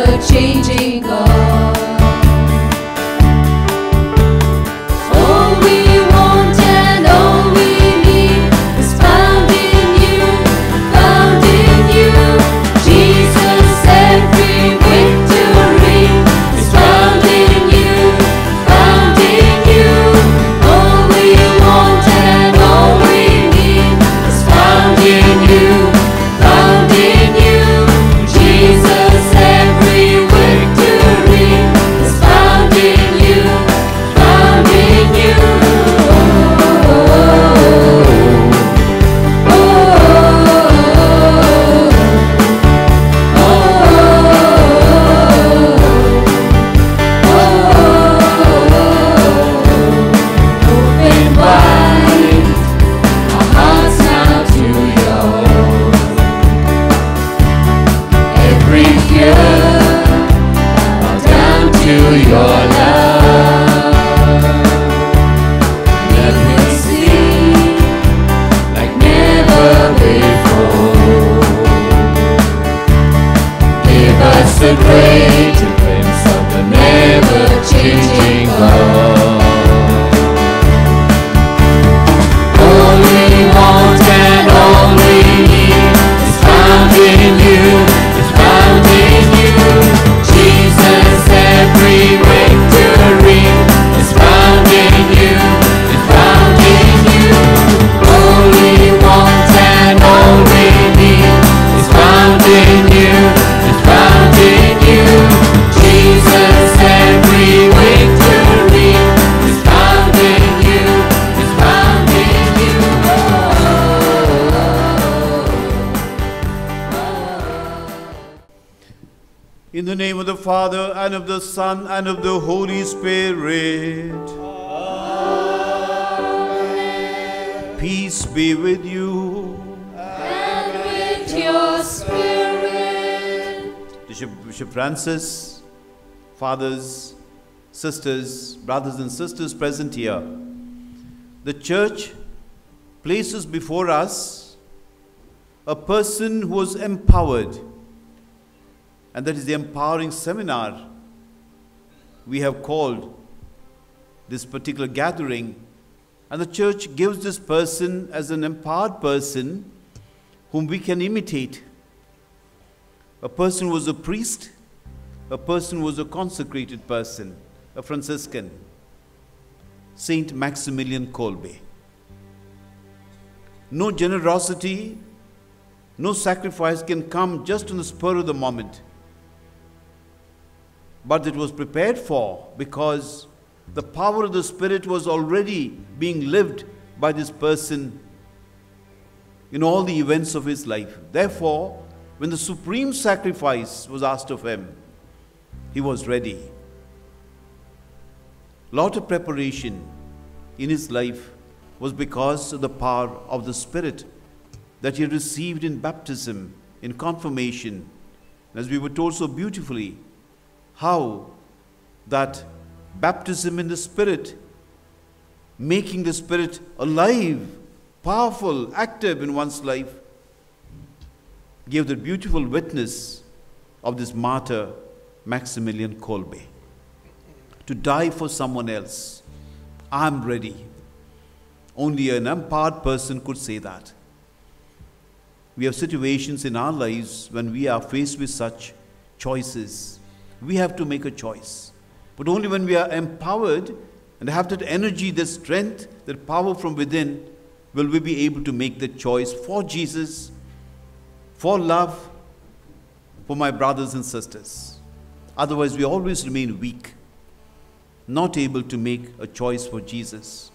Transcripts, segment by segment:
never-changing God. All we want and all we need is found in you, found in you. Jesus, every victory is found in you, found in you. All we want and all we need is found in you, found in you. Jesus, every victory is found in you, found in you. Open wide our hearts now to yours. Every fear bow down to your love. Let me see like never before. Give us the great glimpse of the never-changing God. All we want and all we need is found in you, is found in you. Jesus, every victory is found in you, is found in you. All we want and all we need is found in you, is found in you. Jesus, every victory is found in you, is found in you. In the name of the Father, and of the Son, and of the Holy Spirit. Amen. Peace be with you. And with your spirit. Bishop Francis, fathers, sisters, brothers and sisters present here. The Church places before us a person who was empowered, and that is the empowering seminar we have called this particular gathering. And the Church gives this person as an empowered person whom we can imitate. A person who was a priest, a person who was a consecrated person, a Franciscan, Saint Maximilian Kolbe. No generosity, no sacrifice can come just on the spur of the moment. But it was prepared for because the power of the Spirit was already being lived by this person in all the events of his life. Therefore, when the supreme sacrifice was asked of him, he was ready. Lot of preparation in his life was because of the power of the Spirit that he received in baptism, in confirmation. As we were told so beautifully, how that baptism in the Spirit, making the Spirit alive, powerful, active in one's life, gave the beautiful witness of this martyr, Maximilian Kolbe. To die for someone else. I'm ready. Only an empowered person could say that. We have situations in our lives when we are faced with such choices. We have to make a choice. But only when we are empowered and have that energy, that strength, that power from within, will we be able to make the choice for Jesus, for love, for my brothers and sisters. Otherwise, we always remain weak, not able to make a choice for Jesus.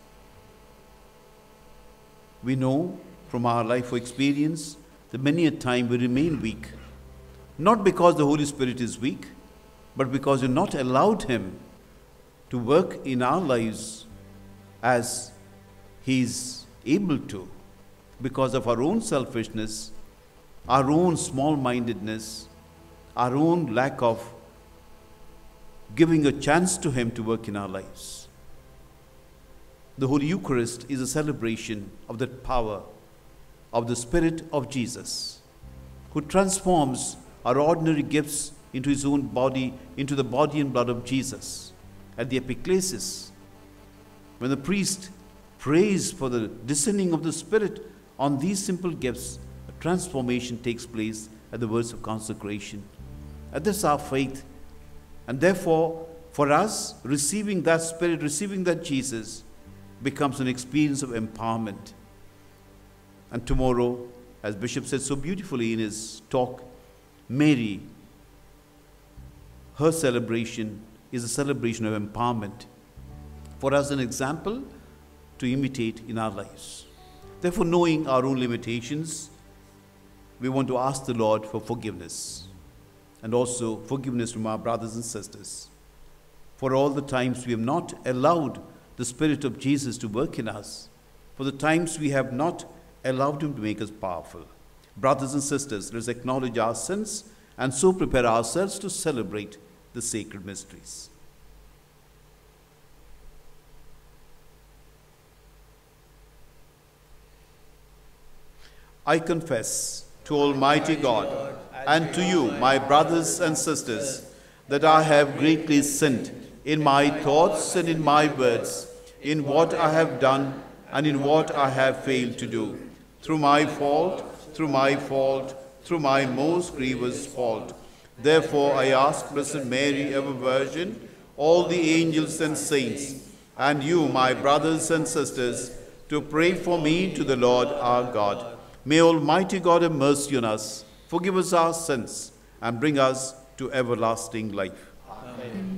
We know from our life experience that many a time we remain weak, not because the Holy Spirit is weak, but because we've not allowed Him to work in our lives as He's able to, because of our own selfishness, our own small-mindedness, our own lack of giving a chance to Him to work in our lives. The Holy Eucharist is a celebration of that power of the Spirit of Jesus, who transforms our ordinary gifts into his own body, into the body and blood of Jesus. At the epiclesis, when the priest prays for the descending of the Spirit on these simple gifts, a transformation takes place at the words of consecration. And this is our faith. And therefore, for us, receiving that Spirit, receiving that Jesus, becomes an experience of empowerment. And tomorrow, as Bishop said so beautifully in his talk, Mary, her celebration is a celebration of empowerment for us, an example to imitate in our lives. Therefore, knowing our own limitations, we want to ask the Lord for forgiveness, and also forgiveness from our brothers and sisters for all the times we have not allowed the Spirit of Jesus to work in us, for the times we have not allowed him to make us powerful. Brothers and sisters, let's acknowledge our sins and so prepare ourselves to celebrate the sacred mysteries. I confess to Almighty God and to you, my brothers and sisters, that I have greatly sinned in my thoughts and in my words, in what I have done and in what I have failed to do, through my fault, through my most grievous fault. Therefore I ask Blessed Mary, ever Virgin, all the angels and saints, and you, my brothers and sisters, to pray for me to the Lord our God. May Almighty God have mercy on us, forgive us our sins, and bring us to everlasting life. Amen.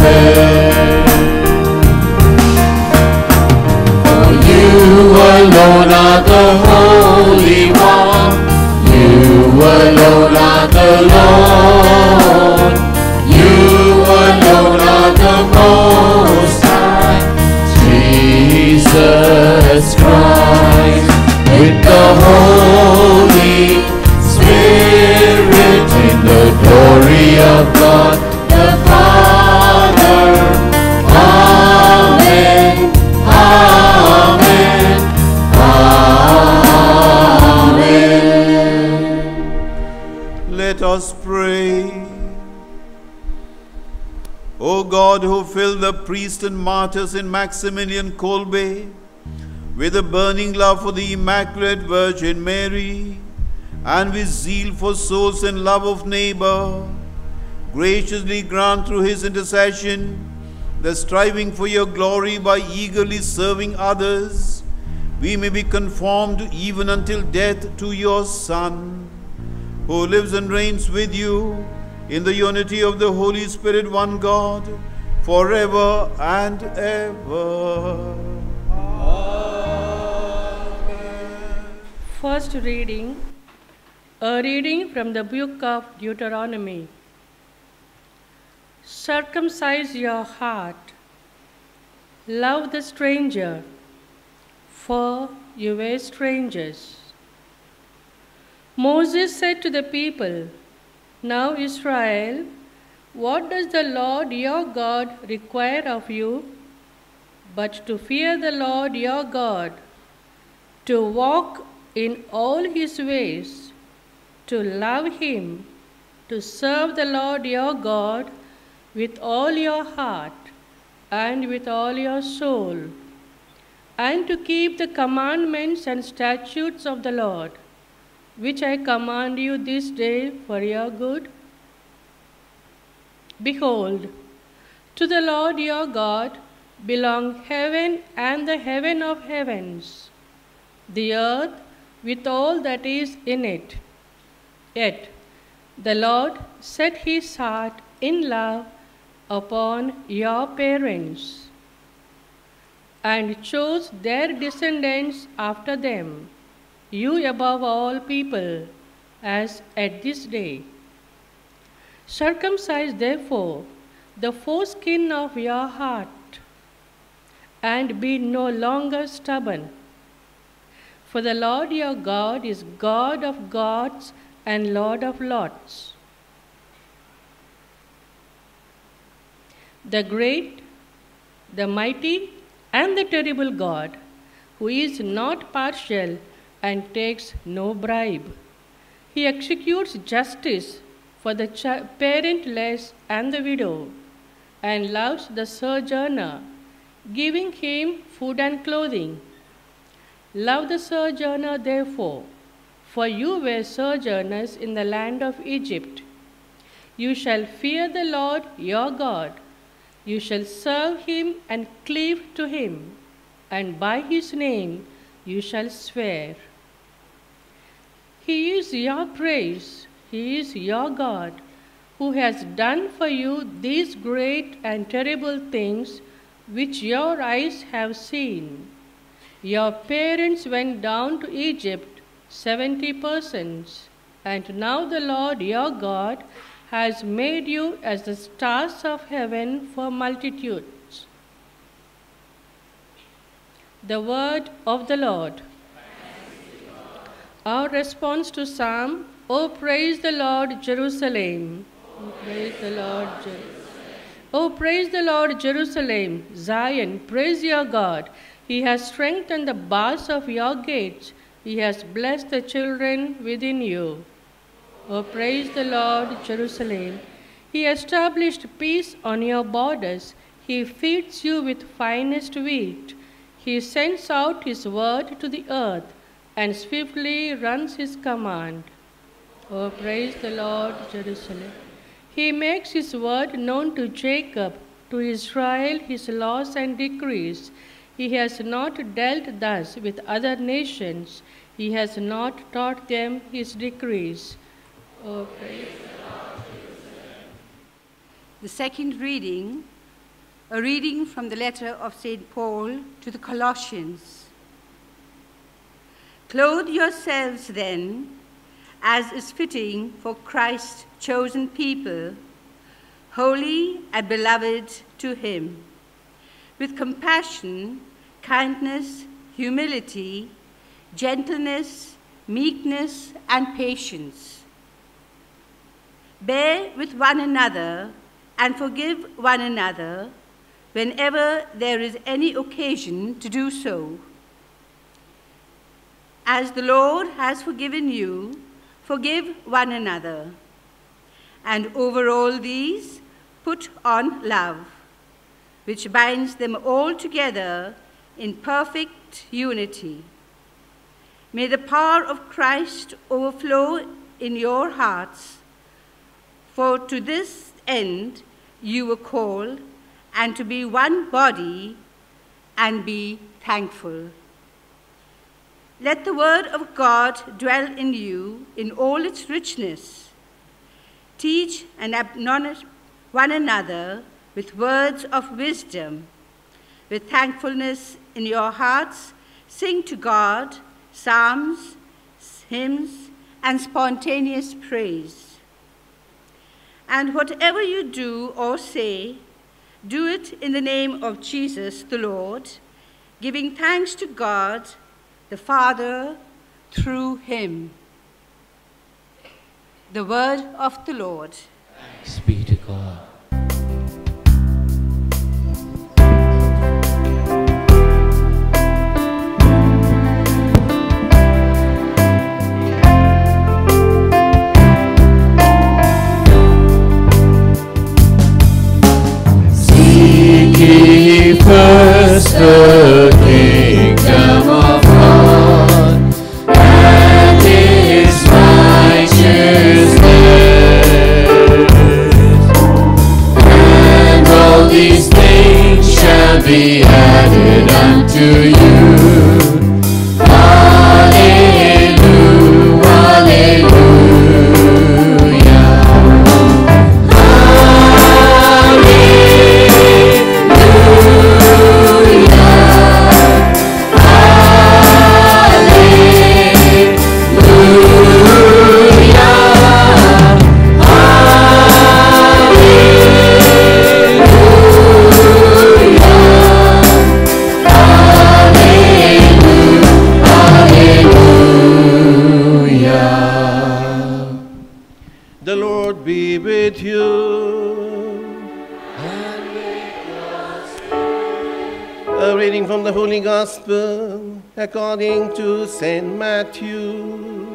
heaven. For you alone are the Holy One, you alone are the Lord, you alone are the Most High, Jesus Christ, with the Holy Spirit, in the glory of God the Father. Amen, amen, amen. Let us pray. O God, who filled the priests and martyrs in Maximilian Kolbe with a burning love for the Immaculate Virgin Mary, and with zeal for souls and love of neighbor, graciously grant through his intercession the striving for your glory by eagerly serving others, we may be conformed even until death to your Son, who lives and reigns with you in the unity of the Holy Spirit, one God, forever and ever. First reading, a reading from the book of Deuteronomy. Circumcise your heart, love the stranger, for you were strangers. Moses said to the people, Now Israel, what does the Lord your God require of you, but to fear the Lord your God, to walk in all his ways, to love him, to serve the Lord your God with all your heart and with all your soul, and to keep the commandments and statutes of the Lord, which I command you this day for your good? Behold, to the Lord your God belong heaven and the heaven of heavens, the earth with all that is in it. Yet the Lord set his heart in love upon your parents, and chose their descendants after them, you above all people, as at this day. Circumcise therefore the foreskin of your heart, and be no longer stubborn. For the Lord your God is God of gods and Lord of lords, the great, the mighty, and the terrible God, who is not partial and takes no bribe. He executes justice for the parentless and the widow, and loves the sojourner, giving him food and clothing. Love the sojourner, therefore, for you were sojourners in the land of Egypt. You shall fear the Lord your God. You shall serve him and cleave to him, and by his name you shall swear. He is your praise, he is your God, who has done for you these great and terrible things which your eyes have seen. Your parents went down to Egypt 70 persons, and now the Lord your God has made you as the stars of heaven for multitudes. The word of the Lord. Our response to Psalm, O praise the Lord, Jerusalem. O praise the Lord, Jerusalem. O praise the Lord, Jerusalem. Zion, praise your God. He has strengthened the bars of your gates. He has blessed the children within you. O praise the Lord, Jerusalem. He established peace on your borders. He feeds you with finest wheat. He sends out his word to the earth and swiftly runs his command. O praise the Lord, Jerusalem. He makes his word known to Jacob, to Israel his laws and decrees. He has not dealt thus with other nations. He has not taught them his decrees. Oh, praise the second reading A reading from the letter of St. Paul to the Colossians. Clothe yourselves then, as is fitting for Christ's chosen people, holy and beloved to him, with compassion, kindness, humility, gentleness, meekness, and patience. Bear with one another and forgive one another whenever there is any occasion to do so. As the Lord has forgiven you, forgive one another. And over all these, put on love, which binds them all together in perfect unity. May the power of Christ overflow in your hearts, for to this end you were called, and to be one body, and be thankful. Let the word of God dwell in you in all its richness. Teach and admonish one another with words of wisdom. With thankfulness in your hearts, sing to God psalms, hymns, and spontaneous praise. And whatever you do or say, do it in the name of Jesus the Lord, giving thanks to God the Father through him. The word of the Lord. Thanks be to God. First the kingdom of God and his righteousness, and all these things shall be added unto you. Hallelujah, The Lord be with you. A reading from the Holy Gospel according to St. Matthew.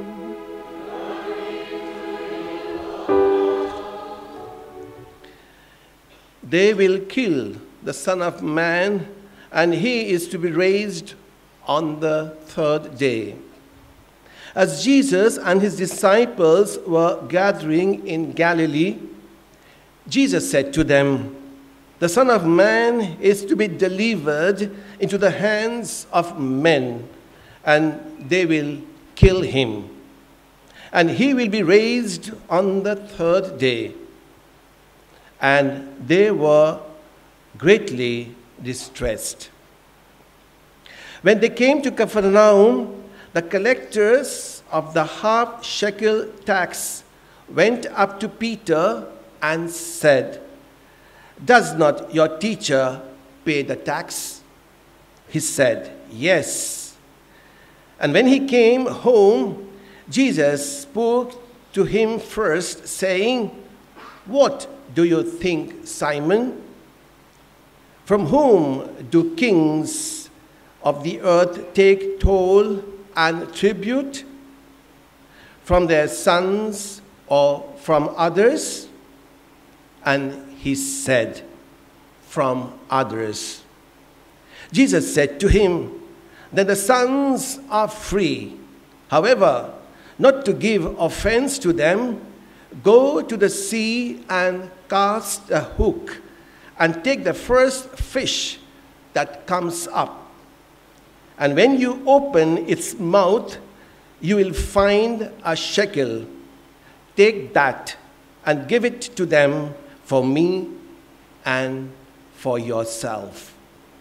They will kill the Son of Man, and he is to be raised on the third day. As Jesus and his disciples were gathering in Galilee, Jesus said to them, "The Son of Man is to be delivered into the hands of men, and they will kill him. And he will be raised on the third day." And they were greatly distressed. When they came to Capernaum, the collectors of the half-shekel tax went up to Peter and said, "Does not your teacher pay the tax?" He said, "Yes." And when he came home, Jesus spoke to him first, saying, "What do you think, Simon? From whom do kings of the earth take toll and tribute? From their sons or from others?" And he said, "From others." Jesus said to him, "Then the sons are free. However, not to give offense to them, go to the sea and cast a hook and take the first fish that comes up. And when you open its mouth, you will find a shekel. Take that and give it to them for me and for yourself.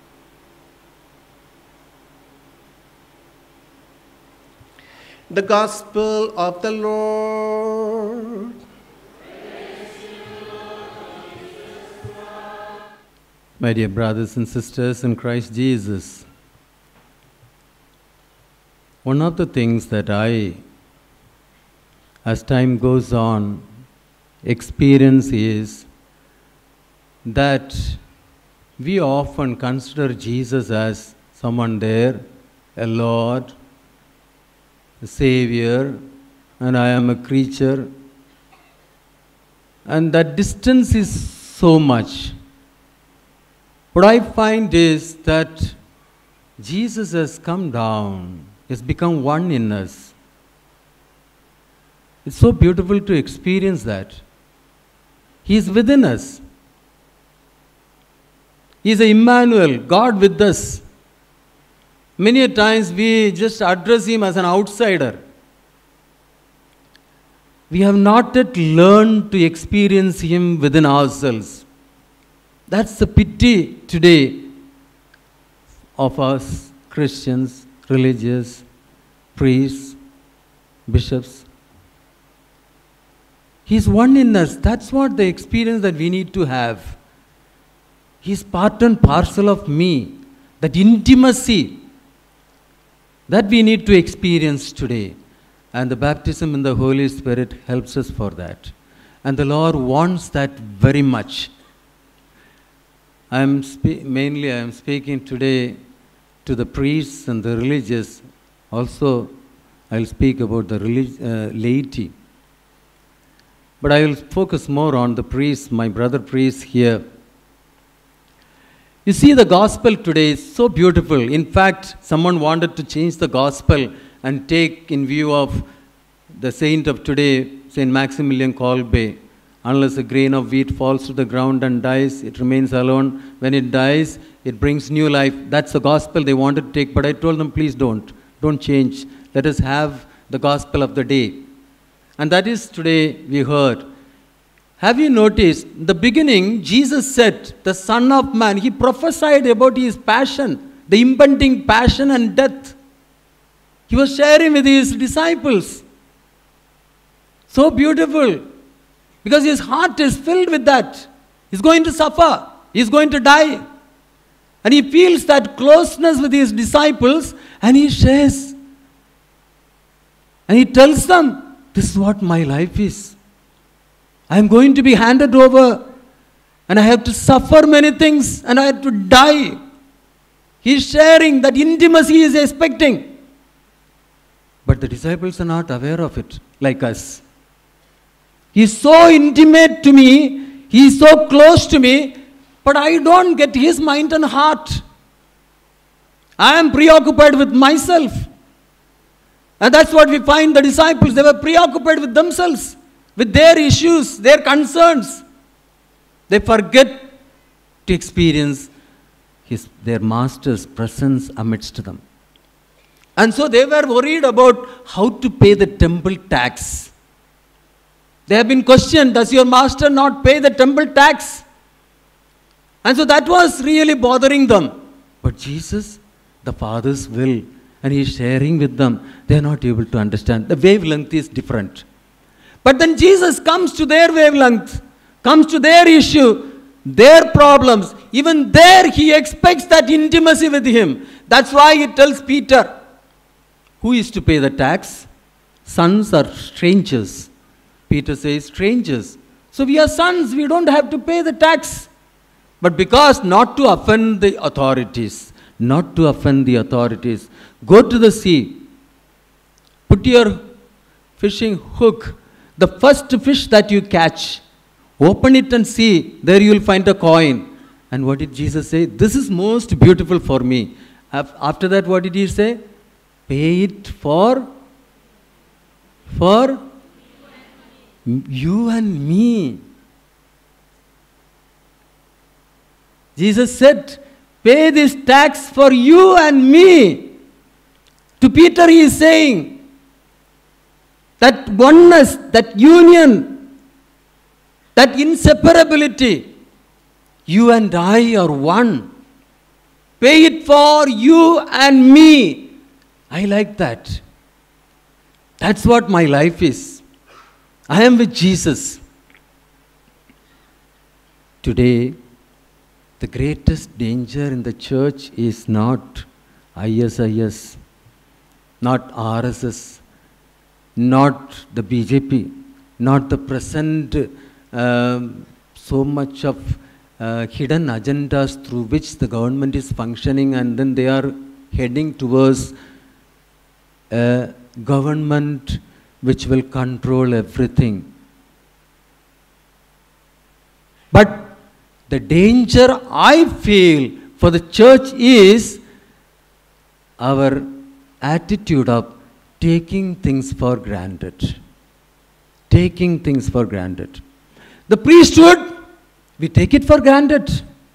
The Gospel of the Lord. My dear brothers and sisters in Christ Jesus, one of the things that I, as time goes on, experience is that we often consider Jesus as someone there, a Lord, a Savior, and I am a creature. And that distance is so much. What I find is that Jesus has come down, has become one in us. It's so beautiful to experience that. He is within us. He is Emmanuel, God with us. Many a times we just address Him as an outsider. We have not yet learned to experience Him within ourselves. That's the pity today of us Christians, religious, priests, bishops. He's one in us. That's what the experience that we need to have. He's part and parcel of me. That intimacy that we need to experience today. And the baptism in the Holy Spirit helps us for that. And the Lord wants that very much. I am speaking today to the priests and the religious. Also, I will speak about the laity. But I will focus more on the priests, my brother priests here. You see, the gospel today is so beautiful. In fact, someone wanted to change the gospel and take in view of the saint of today, Saint Maximilian Kolbe. Unless a grain of wheat falls to the ground and dies, it remains alone. When it dies, it brings new life. That's the gospel they wanted to take. But I told them, please don't change. Let us have the gospel of the day. And that is today we heard. Have you noticed, in the beginning, Jesus said, the Son of Man, He prophesied about His passion, the impending passion and death. He was sharing with His disciples. So beautiful. Because His heart is filled with that. He's going to suffer. He's going to die. And He feels that closeness with His disciples and He shares. And He tells them, this is what my life is. I am going to be handed over and I have to suffer many things and I have to die. He's sharing that intimacy He is expecting. But the disciples are not aware of it like us. He is so intimate to me, He is so close to me, but I don't get His mind and heart. I am preoccupied with myself. And that's what we find the disciples, they were preoccupied with themselves, with their issues, their concerns. They forget to experience their master's presence amidst them. And so they were worried about how to pay the temple tax. They have been questioned, does your master not pay the temple tax? And so that was really bothering them. But Jesus, the Father's will, and He is sharing with them, they are not able to understand. The wavelength is different. But then Jesus comes to their wavelength, comes to their issue, their problems. Even there He expects that intimacy with Him. That's why He tells Peter, who is to pay the tax? Sons or strangers? Peter says, strangers. So we are sons, we don't have to pay the tax. But because not to offend the authorities, go to the sea, put your fishing hook, the first fish that you catch, open it and see, there you will find a coin. And what did Jesus say? This is most beautiful for me. After that, what did He say? Pay it for you and me. Jesus said, pay this tax for you and me. To Peter He is saying, that oneness, that union, that inseparability, You and I are one. Pay it for you and me. I like that. That's what my life is. I am with Jesus. Today, the greatest danger in the church is not ISIS, not RSS, not the BJP, not the present so much of hidden agendas through which the government is functioning, and then they are heading towards a government which will control everything. But the danger I feel for the church is our attitude of taking things for granted. Taking things for granted. The priesthood, we take it for granted.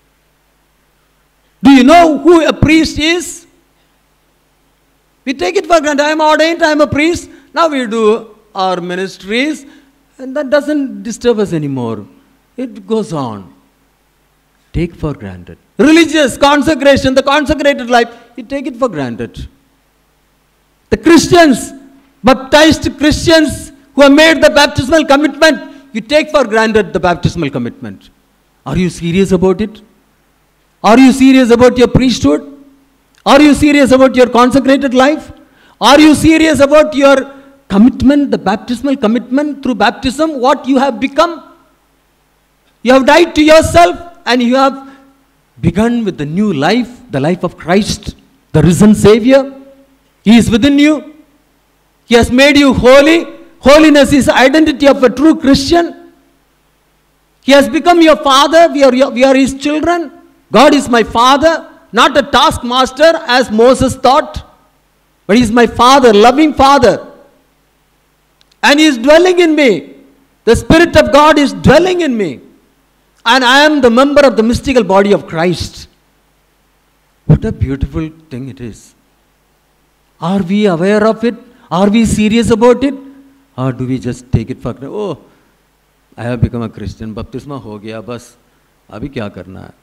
Do you know who a priest is? We take it for granted. I am ordained, I am a priest. Now we do our ministries, and that doesn't disturb us anymore. It goes on. Take for granted. Religious consecration, the consecrated life, you take it for granted. The Christians, baptized Christians who have made the baptismal commitment, you take for granted the baptismal commitment. Are you serious about it? Are you serious about your priesthood? Are you serious about your consecrated life? Are you serious about your commitment, the baptismal commitment through baptism, what you have become? You have died to yourself and you have begun with the new life, the life of Christ, the risen Savior. He is within you. He has made you holy. Holiness is identity of a true Christian. He has become your father. We are his children. God is my father, not a taskmaster as Moses thought, but he is my father, loving father. And he is dwelling in me. The Spirit of God is dwelling in me. And I am the member of the mystical body of Christ. What a beautiful thing it is. Are we aware of it? Are we serious about it? Or do we just take it for granted? Oh, I have become a Christian. Baptisma ho gaya, bas. Abhi kya karna hai?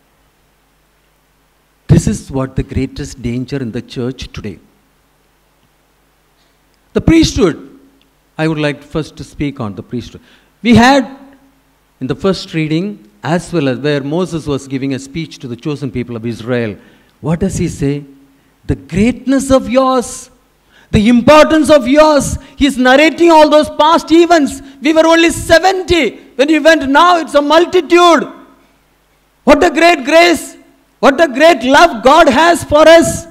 This is what the greatest danger in the church today. The priesthood. I would like first to speak on the priesthood. We had in the first reading, as well as where Moses was giving a speech to the chosen people of Israel, what does he say? The greatness of yours, the importance of yours. He's narrating all those past events. We were only 70 when we went. Now it's a multitude. What a great grace. What a great love God has for us.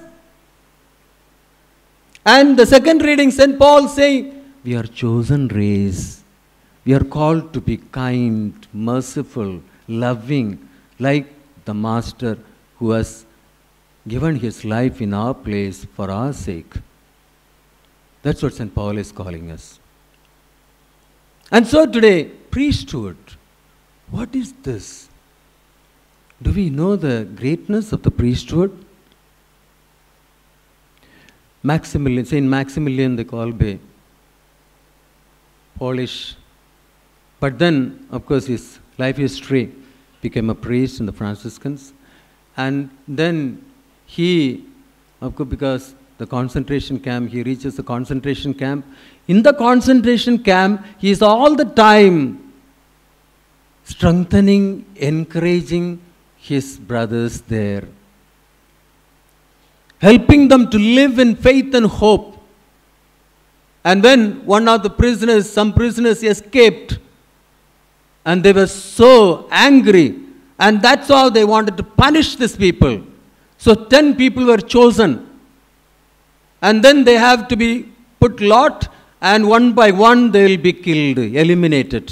And the second reading, St. Paul saying, we are chosen race. We are called to be kind, merciful, loving, like the Master who has given his life in our place for our sake. That's what St. Paul is calling us. And so today, priesthood. What is this? Do we know the greatness of the priesthood? Maximilian, Saint Maximilian de Kolbe, Polish. But then, of course, his life history, became a priest in the Franciscans. And then he, of course, because the concentration camp, he reaches the concentration camp. In the concentration camp, he is all the time strengthening, encouraging his brothers there, helping them to live in faith and hope. And when one of the prisoners, some prisoners escaped, and they were so angry, and that's how they wanted to punish these people. So 10 people were chosen. And then they have to be put lot, and one by one they will be killed, eliminated.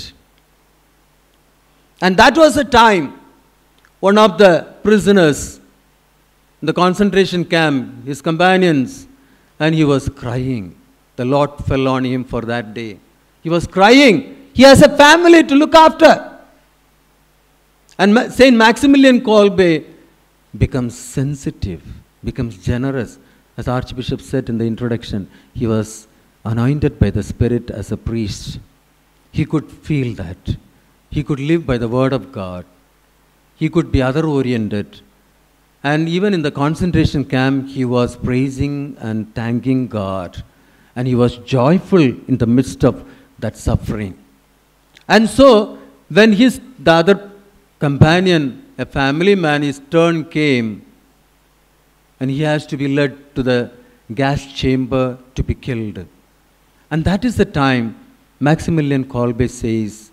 And that was the time one of the prisoners in the concentration camp, his companions, and he was crying. The Lord fell on him for that day. He was crying. He has a family to look after. And Saint Maximilian Kolbe becomes sensitive, becomes generous. As Archbishop said in the introduction, he was anointed by the Spirit as a priest. He could feel that. He could live by the word of God. he could be other oriented. And even in the concentration camp, he was praising and thanking God. And he was joyful in the midst of that suffering. And so, when the other companion, a family man, his turn came, and he has to be led to the gas chamber to be killed. And that is the time Maximilian Kolbe says,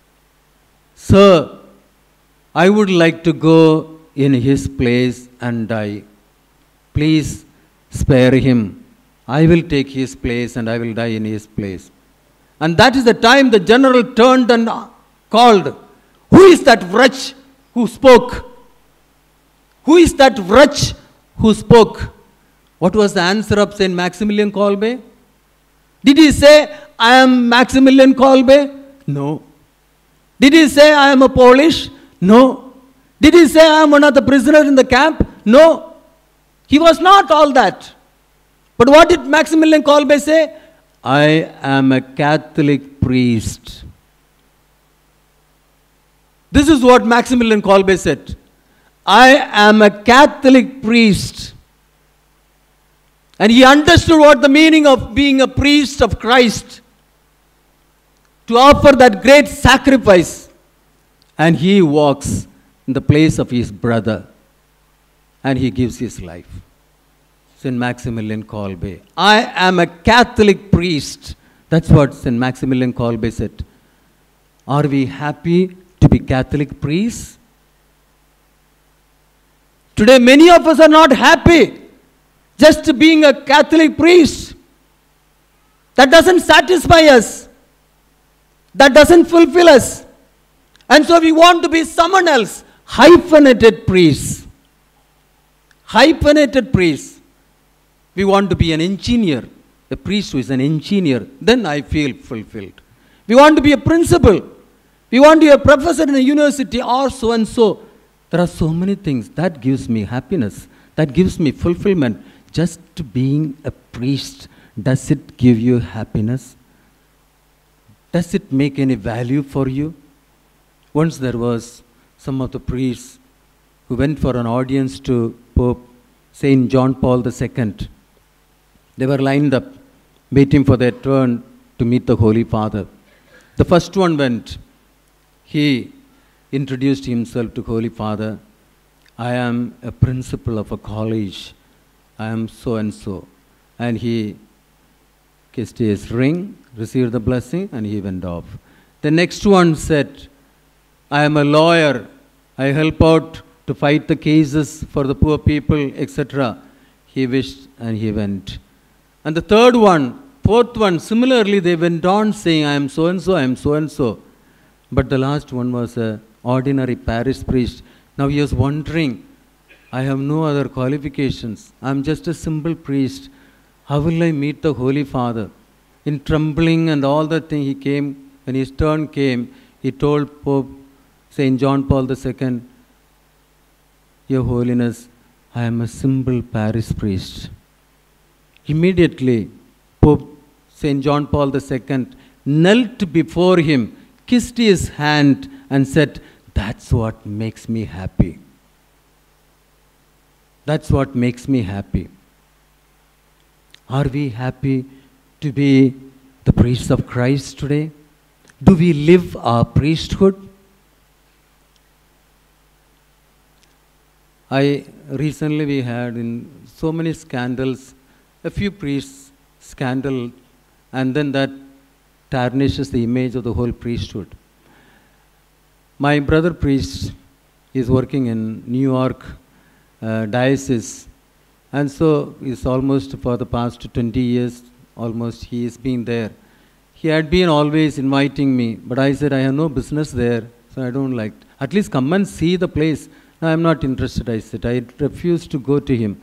"Sir, I would like to go in his place and die. Please spare him. I will take his place and I will die in his place." And that is the time the general turned and called, "Who is that wretch who spoke? Who is that wretch who spoke?" What was the answer of Saint Maximilian Kolbe? Did he say, "I am Maximilian Kolbe"? No. Did he say, "I am a Polish"? No. Did he say, "I am one of the prisoners in the camp"? No. He was not all that. But what did Maximilian Kolbe say? "I am a Catholic priest." This is what Maximilian Kolbe said. "I am a Catholic priest." And he understood what the meaning of being a priest of Christ, to offer that great sacrifice. And he walks in the place of his brother, and he gives his life. St. Maximilian Kolbe. "I am a Catholic priest." That's what St. Maximilian Kolbe said. Are we happy to be Catholic priests? Today, many of us are not happy just being a Catholic priest. That doesn't satisfy us. That doesn't fulfill us. And so we want to be someone else. Hyphenated priests. Hyphenated priests. We want to be an engineer. A priest who is an engineer. Then I feel fulfilled. We want to be a principal. We want to be a professor in a university or so and so. There are so many things. That gives me happiness. That gives me fulfillment. Just being a priest, does it give you happiness? Does it make any value for you? Once there was some of the priests who went for an audience to Pope St. John Paul II. They were lined up, waiting for their turn to meet the Holy Father. The first one went. He introduced himself to Holy Father. "I am a principal of a college. I am so and so." And he kissed his ring, received the blessing, and he went off. The next one said, "I am a lawyer. I help out to fight the cases for the poor people, etc." He wished and he went. And the third one, fourth one, similarly they went on saying, "I am so and so, I am so and so." But the last one was an ordinary parish priest. Now he was wondering, "I have no other qualifications. I am just a simple priest. How will I meet the Holy Father?" In trembling and all that thing, he came. When his turn came, he told Pope St. John Paul II, "Your Holiness, I am a simple parish priest." Immediately, Pope St. John Paul II knelt before him, kissed his hand, and said, "That's what makes me happy. That's what makes me happy." Are we happy to be the priests of Christ today? Do we live our priesthood? Recently we had in so many scandals, a few priests scandal, and then that tarnishes the image of the whole priesthood. My brother priest is working in New York diocese, and so it's almost for the past 20 years, almost he has been there. He had been always inviting me, but I said, "I have no business there, so I don't like. At least come and see the place." "No, I am not interested," I said. I refused to go to him.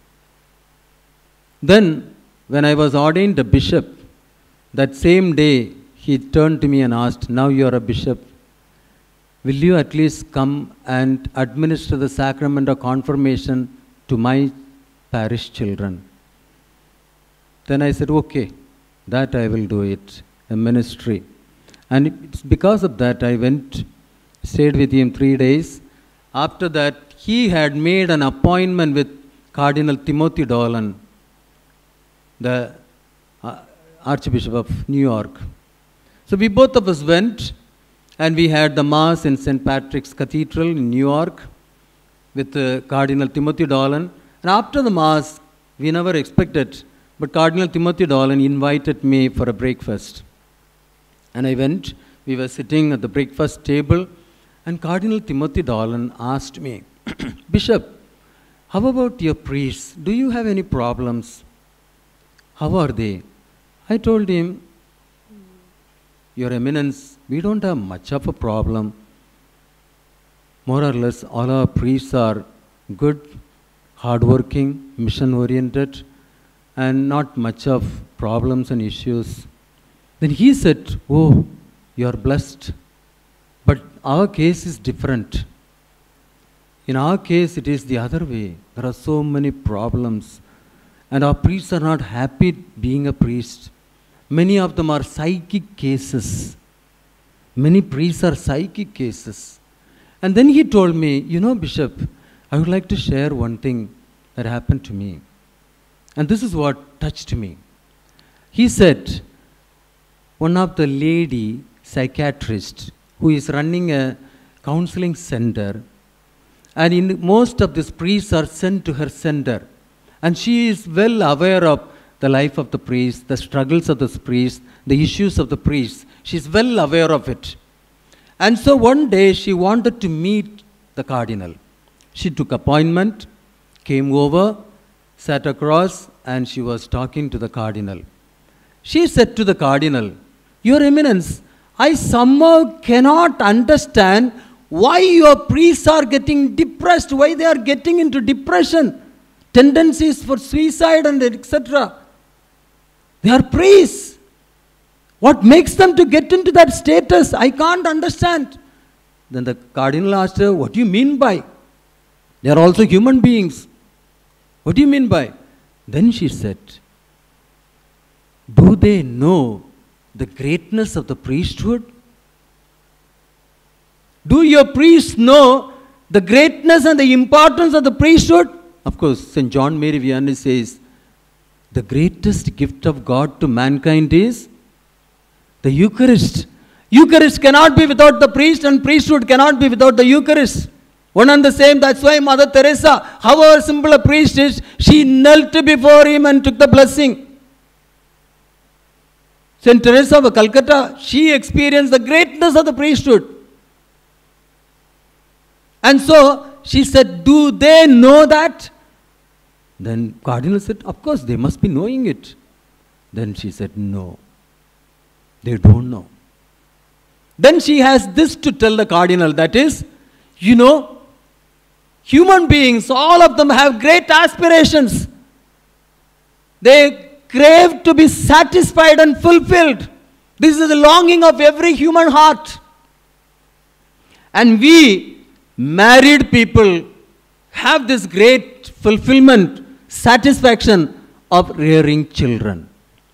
Then, when I was ordained a bishop, that same day, he turned to me and asked, "Now you are a bishop. Will you at least come and administer the sacrament of confirmation to my parish children?" Then I said, "Okay, that I will do it, a ministry." And it's because of that I went, stayed with him 3 days. After that, he had made an appointment with Cardinal Timothy Dolan, the Archbishop of New York. So we both of us went, and we had the Mass in St. Patrick's Cathedral in New York with Cardinal Timothy Dolan. And after the Mass, we never expected, but Cardinal Timothy Dolan invited me for a breakfast. And I went. We were sitting at the breakfast table, and Cardinal Timothy Dolan asked me, Bishop, how about your priests? Do you have any problems? How are they? I told him, Your Eminence, we don't have much of a problem. More or less, all our priests are good, hardworking, mission-oriented, and not much of problems and issues. Then he said, oh, you are blessed. But our case is different. In our case, it is the other way. There are so many problems. And our priests are not happy being a priest. Many of them are psychic cases. Many priests are psychic cases. And then he told me, you know, Bishop, I would like to share one thing that happened to me. And this is what touched me. He said, one of the lady psychiatrists who is running a counseling center, and most of these priests are sent to her center. And she is well aware of the life of the priest, the struggles of the priest, the issues of the priest. She is well aware of it. And so one day she wanted to meet the cardinal. She took appointment, came over, sat across, and she was talking to the cardinal. She said to the cardinal, Your Eminence, I somehow cannot understand why your priests are getting depressed, why they are getting into depression, tendencies for suicide and etc. They are priests. What makes them to get into that status? I can't understand. Then the cardinal asked her, what do you mean by? They are also human beings. What do you mean by? Then she said, do they know the greatness of the priesthood? Do your priests know the greatness and the importance of the priesthood? Of course, St. John Mary Vianney says, the greatest gift of God to mankind is the Eucharist. Eucharist cannot be without the priest, and priesthood cannot be without the Eucharist. One and the same. That's why Mother Teresa, however simple a priest is, she knelt before him and took the blessing. St. Teresa of Calcutta, she experienced the greatness of the priesthood. And so she said, do they know that? Then Cardinal said, of course, they must be knowing it. Then she said, no, they don't know. Then she has this to tell the Cardinal, that is, you know, human beings, all of them have great aspirations. They crave to be satisfied and fulfilled. This is the longing of every human heart. And we, married people, have this great fulfillment, satisfaction of rearing children.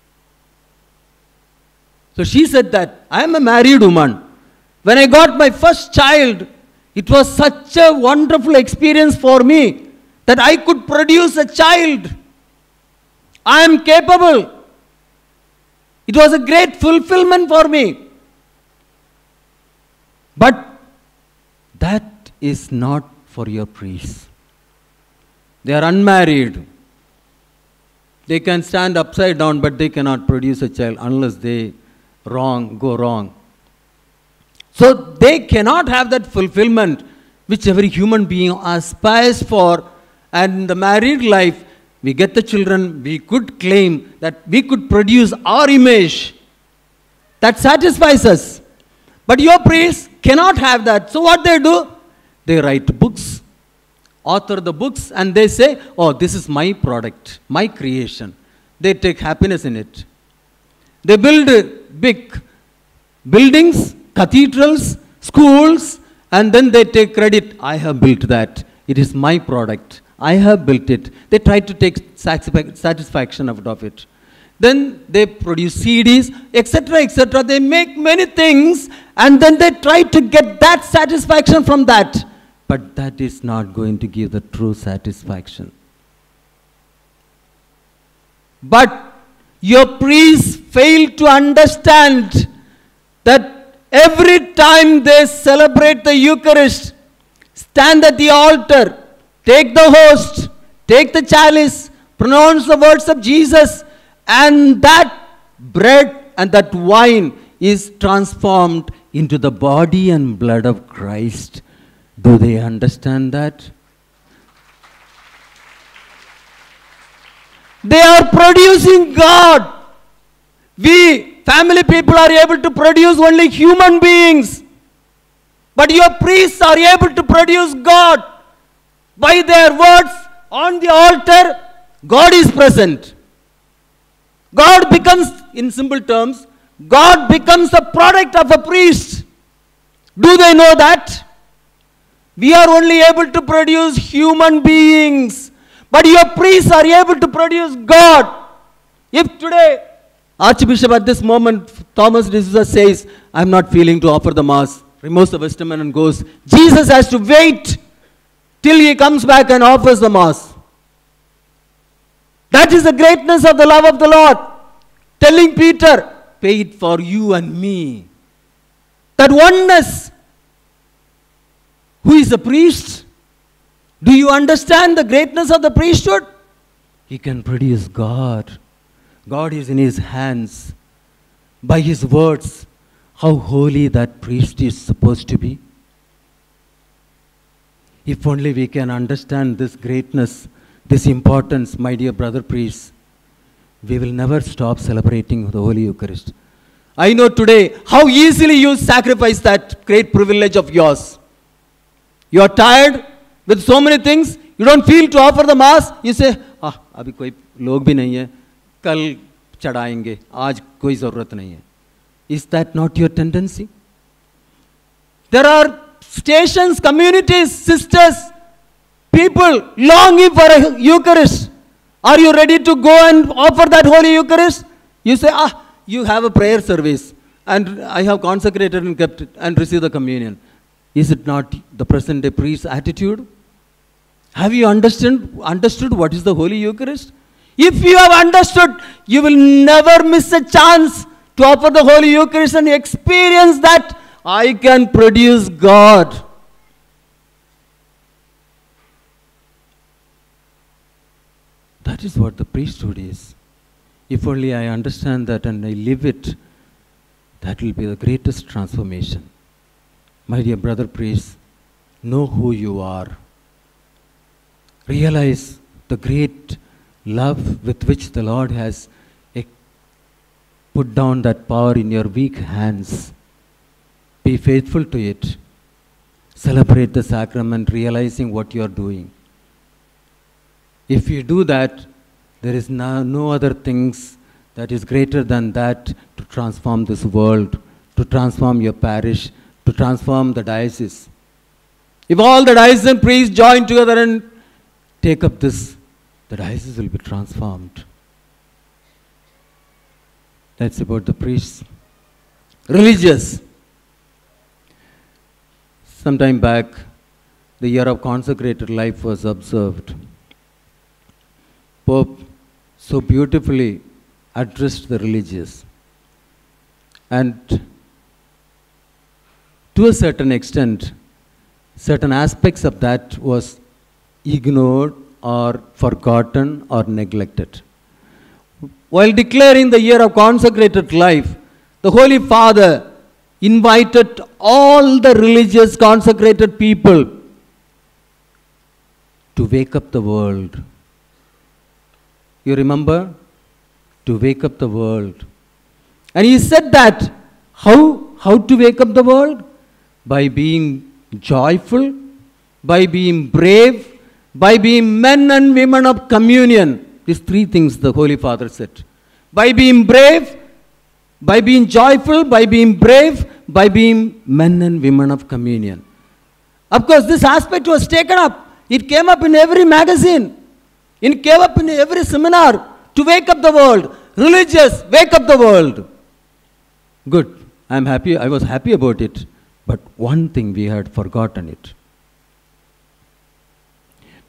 So she said that, I am a married woman. When I got my first child, it was such a wonderful experience for me that I could produce a child. I am capable. It was a great fulfillment for me. But that is not for your priests. They are unmarried. They can stand upside down, but they cannot produce a child unless they go wrong. So they cannot have that fulfillment which every human being aspires for. And in the married life, we get the children, we could claim that we could produce our image. That satisfies us. But your priests cannot have that. So what they do? They write books, author the books, and they say, oh, this is my product, my creation. They take happiness in it. They build big buildings, cathedrals, schools, and then they take credit. I have built that. It is my product. I have built it. They try to take satisfaction out of it. Then they produce CDs, etc., etc. They make many things, and then they try to get that satisfaction from that. But that is not going to give the true satisfaction. But your priests fail to understand that every time they celebrate the Eucharist, stand at the altar, take the host, take the chalice, pronounce the words of Jesus, and that bread and that wine is transformed into the body and blood of Christ. Do they understand that? They are producing God. We, family people, are able to produce only human beings. But your priests are able to produce God. By their words on the altar, God is present. God becomes, in simple terms, God becomes a product of a priest. Do they know that? We are only able to produce human beings. But your priests are able to produce God. If today, Archbishop at this moment, Thomas D'Souza says, I'm not feeling to offer the Mass, removes the vestment and goes, Jesus has to wait till he comes back and offers the Mass. That is the greatness of the love of the Lord. Telling Peter, pay it for you and me. That oneness. Who is a priest? Do you understand the greatness of the priesthood? He can produce God. God is in his hands. By his words, how holy that priest is supposed to be. If only we can understand this greatness, this importance, my dear brother priests, we will never stop celebrating the Holy Eucharist. I know today how easily you sacrifice that great privilege of yours. You are tired with so many things, you don't feel to offer the Mass, you say, अभी कोई लोग भी नहीं है, कल चढ़ाएंगे, आज कोई ज़रूरत नहीं है. Is that not your tendency? There are stations, communities, sisters, people longing for a Eucharist. Are you ready to go and offer that Holy Eucharist? You say, you have a prayer service and I have consecrated and kept it and received the communion. Is it not the present day priest's attitude? Have you understood what is the Holy Eucharist? If you have understood, you will never miss a chance to offer the Holy Eucharist and experience that I can produce God. That is what the priesthood is. If only I understand that and I live it, that will be the greatest transformation. My dear brother priests, know who you are. Realize the great love with which the Lord has put down that power in your weak hands. Be faithful to it. Celebrate the sacrament, realizing what you are doing. If you do that, there is no other things that is greater than that to transform this world, to transform your parish, to transform the diocese. If all the diocesan priests join together and take up this, the diocese will be transformed. That's about the priests. Religious. Sometime back, the year of consecrated life was observed. Pope so beautifully addressed the religious. And to a certain extent, certain aspects of that was ignored or forgotten or neglected. While declaring the year of consecrated life, the Holy Father invited all the religious consecrated people to wake up the world. You remember? To wake up the world. And he said that, how to wake up the world? By being joyful, by being brave, by being men and women of communion. These three things the Holy Father said. By being brave, by being joyful, by being brave, by being men and women of communion. Of course, this aspect was taken up. It came up in every magazine. It came up in every seminar to wake up the world. Religious, wake up the world. Good. I was happy about it. But one thing we had forgotten it.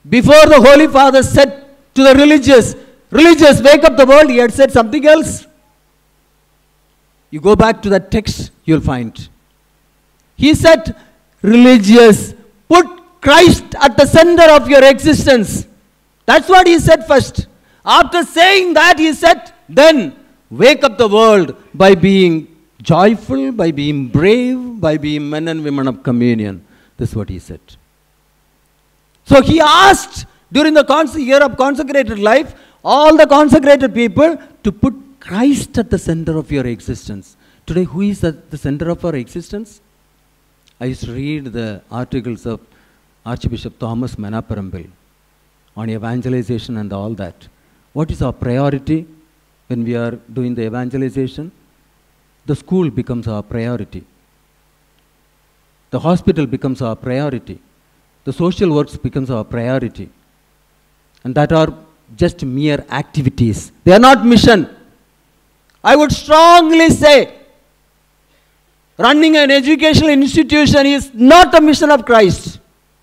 Before the Holy Father said to the religious, wake up the world, he had said something else. You go back to that text, you'll find. He said, religious, put Christ at the center of your existence. That's what he said first. After saying that, he said, then wake up the world by being joyful, by being brave, by being men and women of communion. This is what he said. So he asked during the year of consecrated life, all the consecrated people to put Christ at the center of your existence. Today, who is at the center of our existence? I used to read the articles of Archbishop Thomas Menaparambil on evangelization and all that. What is our priority when we are doing the evangelization? The school becomes our priority. The hospital becomes our priority. The social works becomes our priority. And that are just mere activities. They are not mission. I would strongly say, running an educational institution is not a mission of Christ.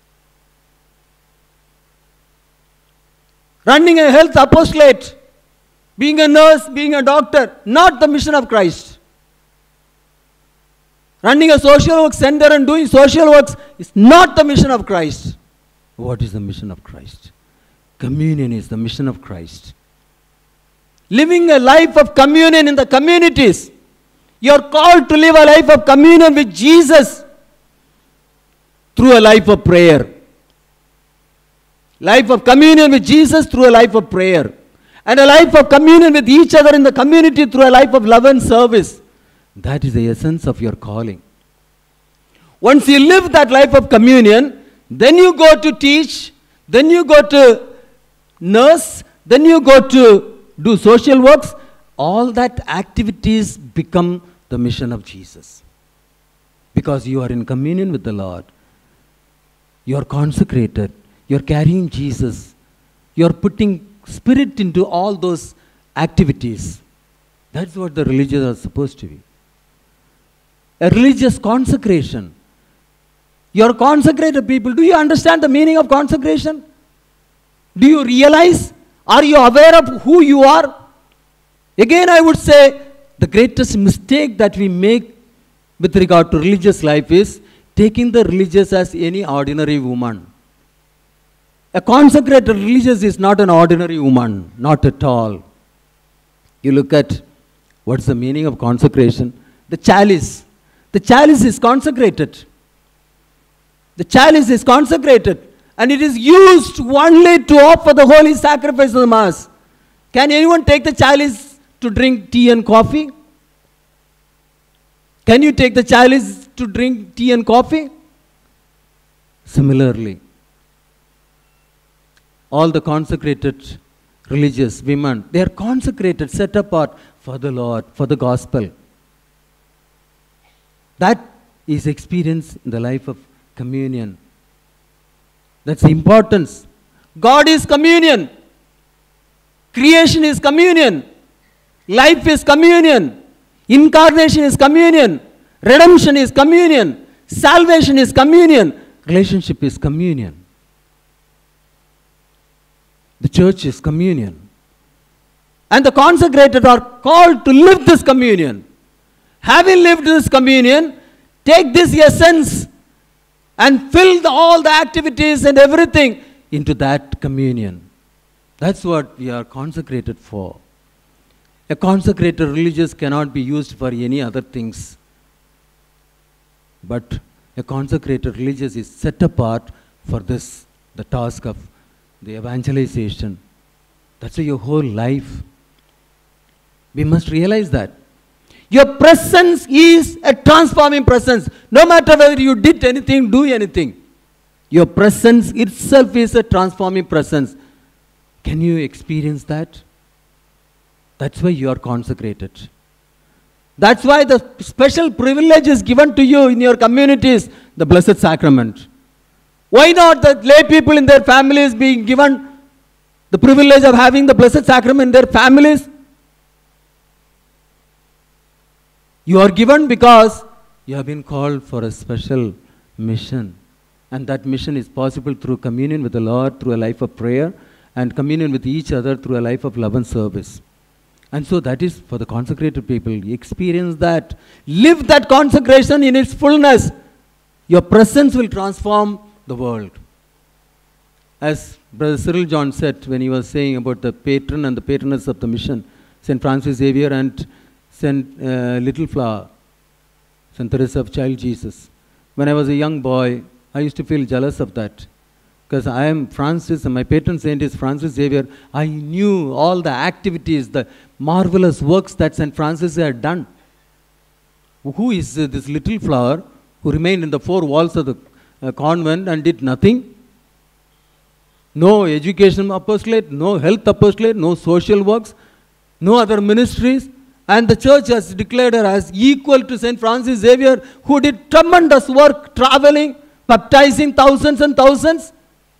Running a health apostolate, being a nurse, being a doctor, not the mission of Christ. Running a social work center and doing social works is not the mission of Christ. What is the mission of Christ? Communion is the mission of Christ. Living a life of communion in the communities. You are called to live a life of communion with Jesus through a life of prayer. Life of communion with Jesus through a life of prayer. And a life of communion with each other in the community through a life of love and service. That is the essence of your calling. Once you live that life of communion, then you go to teach, then you go to nurse, then you go to do social works. All that activities become the mission of Jesus. Because you are in communion with the Lord. You are consecrated. You are carrying Jesus. You are putting spirit into all those activities. That's what the religious are supposed to be. A religious consecration. You are consecrated people. Do you understand the meaning of consecration? Do you realize? Are you aware of who you are? Again, I would say the greatest mistake that we make with regard to religious life is taking the religious as any ordinary woman. A consecrated religious is not an ordinary woman, not at all. You look at what's the meaning of consecration? The chalice. The chalice is consecrated. The chalice is consecrated and it is used only to offer the holy sacrifice of the Mass. Can anyone take the chalice to drink tea and coffee? Can you take the chalice to drink tea and coffee? Similarly, all the consecrated religious women, they are consecrated, set apart for the Lord, for the gospel. That is experienced in the life of communion. That's the importance. God is communion. Creation is communion. Life is communion. Incarnation is communion. Redemption is communion. Salvation is communion. Relationship is communion. The church is communion. And the consecrated are called to live this communion. Having lived this communion, take this essence and fill all the activities and everything into that communion. That's what we are consecrated for. A consecrated religious cannot be used for any other things. But a consecrated religious is set apart for this, the task of the evangelization. That's your whole life. We must realize that. Your presence is a transforming presence. No matter whether you did anything, do anything. Your presence itself is a transforming presence. Can you experience that? That's why you are consecrated. That's why the special privilege is given to you in your communities, the Blessed Sacrament. Why not the lay people in their families being given the privilege of having the Blessed Sacrament in their families? You are given because you have been called for a special mission. And that mission is possible through communion with the Lord, through a life of prayer, and communion with each other through a life of love and service. And so that is for the consecrated people. Experience that. Live that consecration in its fullness. Your presence will transform the world. As Brother Cyril John said when he was saying about the patron and the patroness of the mission, St. Francis Xavier and St. Little Flower, St. Teresa of Child Jesus. When I was a young boy, I used to feel jealous of that. Because I am Francis and my patron saint is Francis Xavier. I knew all the activities, the marvelous works that St. Francis had done. Who is this little flower who remained in the four walls of the convent and did nothing? No education apostolate, no health apostolate, no social works, no other ministries. And the church has declared her as equal to St. Francis Xavier, who did tremendous work traveling, baptizing thousands and thousands.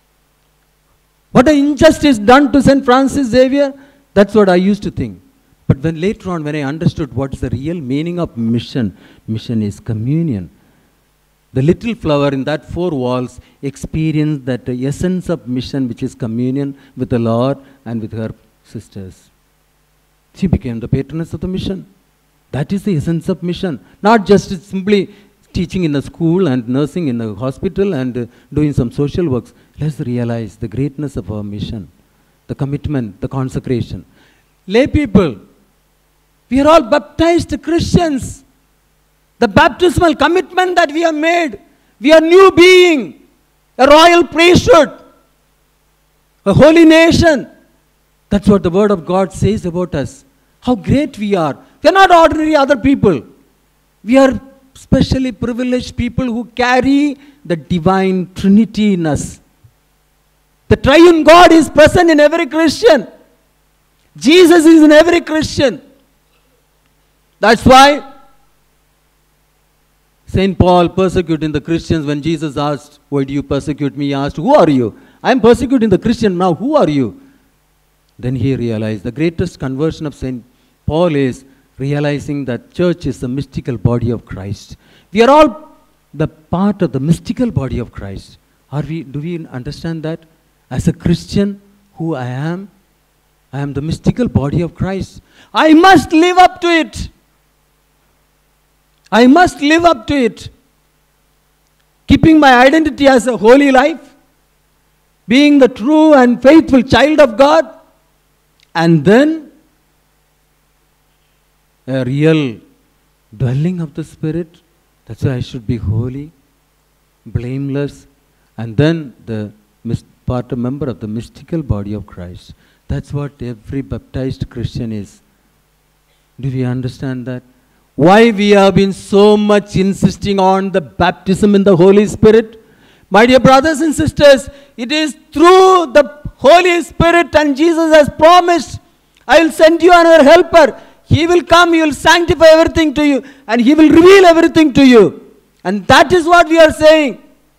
What an injustice done to St. Francis Xavier. That's what I used to think. But when later on, when I understood what is the real meaning of mission, mission is communion. The little flower in that four walls experienced that essence of mission, which is communion with the Lord and with her sisters. She became the patroness of the mission. That is the essence of mission. Not just simply teaching in a school and nursing in a hospital and doing some social works. Let's realize the greatness of our mission, the commitment, the consecration. Lay people, we are all baptized Christians. The baptismal commitment that we have made, we are new being, a royal priesthood, a holy nation. That's what the word of God says about us. How great we are. We are not ordinary other people. We are specially privileged people who carry the divine Trinity in us. The triune God is present in every Christian. Jesus is in every Christian. That's why St. Paul persecuting the Christians when Jesus asked, "Why do you persecute me?" He asked, "Who are you?" "I am persecuting the Christian now. Who are you?" Then he realized the greatest conversion of St. Paul is realizing that church is the mystical body of Christ. We are all the part of the mystical body of Christ. Do we understand that? As a Christian, who I am the mystical body of Christ. I must live up to it. I must live up to it. Keeping my identity as a holy life, being the true and faithful child of God, and then a real dwelling of the Spirit. That's why I should be holy, blameless, and then the part a member of the mystical body of Christ. That's what every baptized Christian is. Do we understand that? Why we have been so much insisting on the baptism in the Holy Spirit? My dear brothers and sisters, it is through the Holy Spirit, and Jesus has promised, I will send you another helper. He will come, he will sanctify everything to you, and he will reveal everything to you. And that is what we are saying.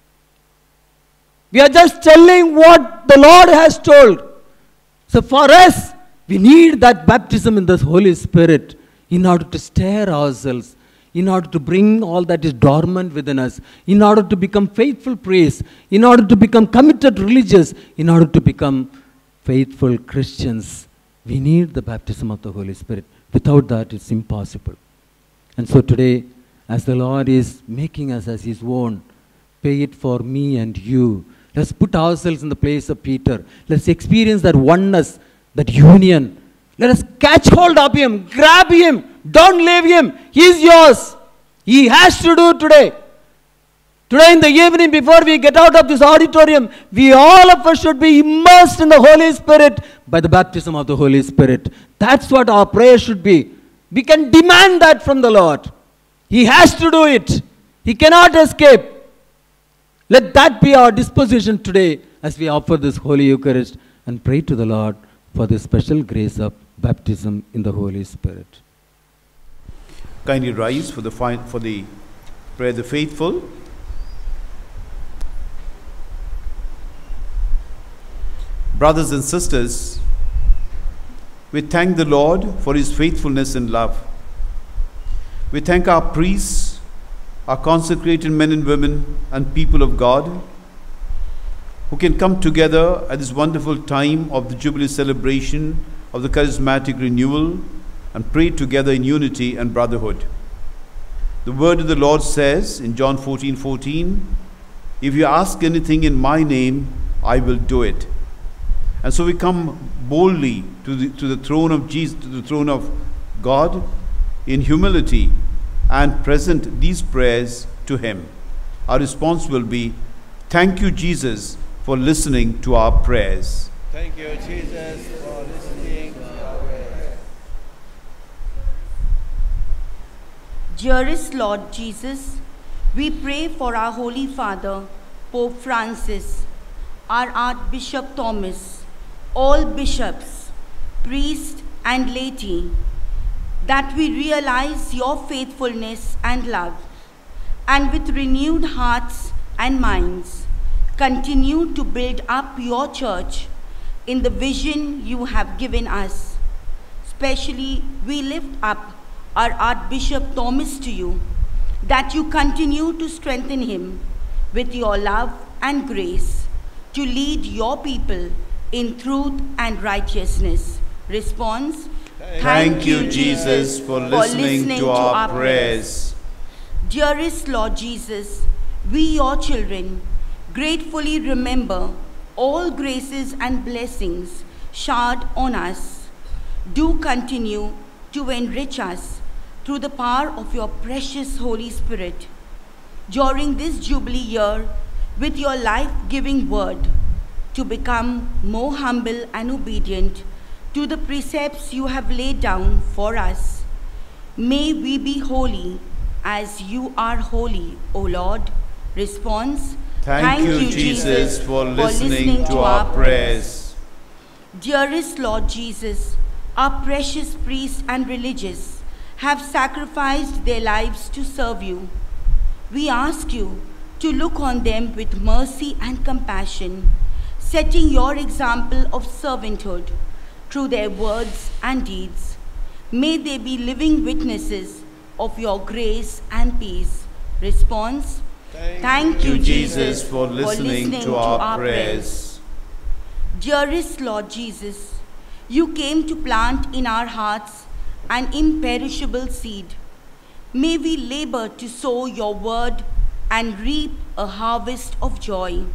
We are just telling what the Lord has told. So for us, we need that baptism in the Holy Spirit in order to stir ourselves, in order to bring all that is dormant within us, in order to become faithful priests, in order to become committed religious, in order to become faithful Christians. We need the baptism of the Holy Spirit. Without that, it's impossible. And so today, as the Lord is making us as His own, pay it for me and you. Let's put ourselves in the place of Peter. Let's experience that oneness, that union. Let us catch hold of Him, grab Him, don't leave Him. He is yours. He has to do today. Today in the evening, before we get out of this auditorium, we all of us should be immersed in the Holy Spirit by the baptism of the Holy Spirit. That's what our prayer should be. We can demand that from the Lord. He has to do it. He cannot escape. Let that be our disposition today as we offer this Holy Eucharist and pray to the Lord for the special grace of baptism in the Holy Spirit. Kindly rise for the prayer of the faithful. Brothers and sisters, we thank the Lord for His faithfulness and love. We thank our priests, our consecrated men and women and people of God, who can come together at this wonderful time of the Jubilee celebration of the charismatic renewal and pray together in unity and brotherhood. The word of the Lord says in John 14:14, "If you ask anything in my name, I will do it." And so we come boldly to the throne of Jesus, to the throne of God in humility and present these prayers to Him. Our response will be, "Thank you, Jesus, for listening to our prayers." Thank you, Jesus, for listening to our prayers. Dearest Lord Jesus, we pray for our Holy Father, Pope Francis, our Archbishop Thomas, all bishops, priests, and laity, that we realize your faithfulness and love, and with renewed hearts and minds, continue to build up your church in the vision you have given us. Especially, we lift up our Archbishop Thomas to you, that you continue to strengthen him with your love and grace to lead your people in truth and righteousness. Response: Thank you, Jesus, for listening to our prayers. Dearest Lord Jesus, we, your children, gratefully remember all graces and blessings showered on us. Do continue to enrich us through the power of your precious Holy Spirit during this Jubilee year with your life-giving word, to become more humble and obedient to the precepts you have laid down for us. May we be holy as you are holy, O Lord. Response: Thank you, Jesus, for listening to our prayers. Dearest Lord Jesus, our precious priests and religious have sacrificed their lives to serve you. We ask you to look on them with mercy and compassion, setting your example of servanthood through their words and deeds. May they be living witnesses of your grace and peace. Response: Thank you, Jesus, for listening to our prayers. Dearest Lord Jesus, you came to plant in our hearts an imperishable seed. May we labor to sow your word and reap a harvest of joy.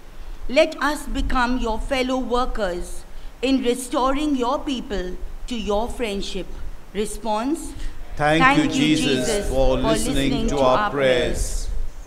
Let us become your fellow workers in restoring your people to your friendship. Response: Thank you, Jesus, for listening to our prayers.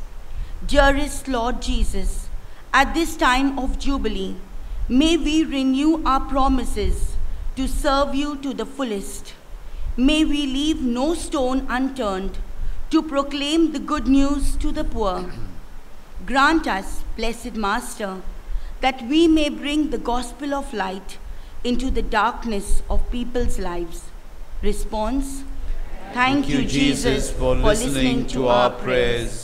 Dearest Lord Jesus, at this time of Jubilee, may we renew our promises to serve you to the fullest. May we leave no stone unturned to proclaim the good news to the poor. Grant us, blessed Master, that we may bring the gospel of light into the darkness of people's lives. Response: Thank you, Jesus, for listening to our prayers.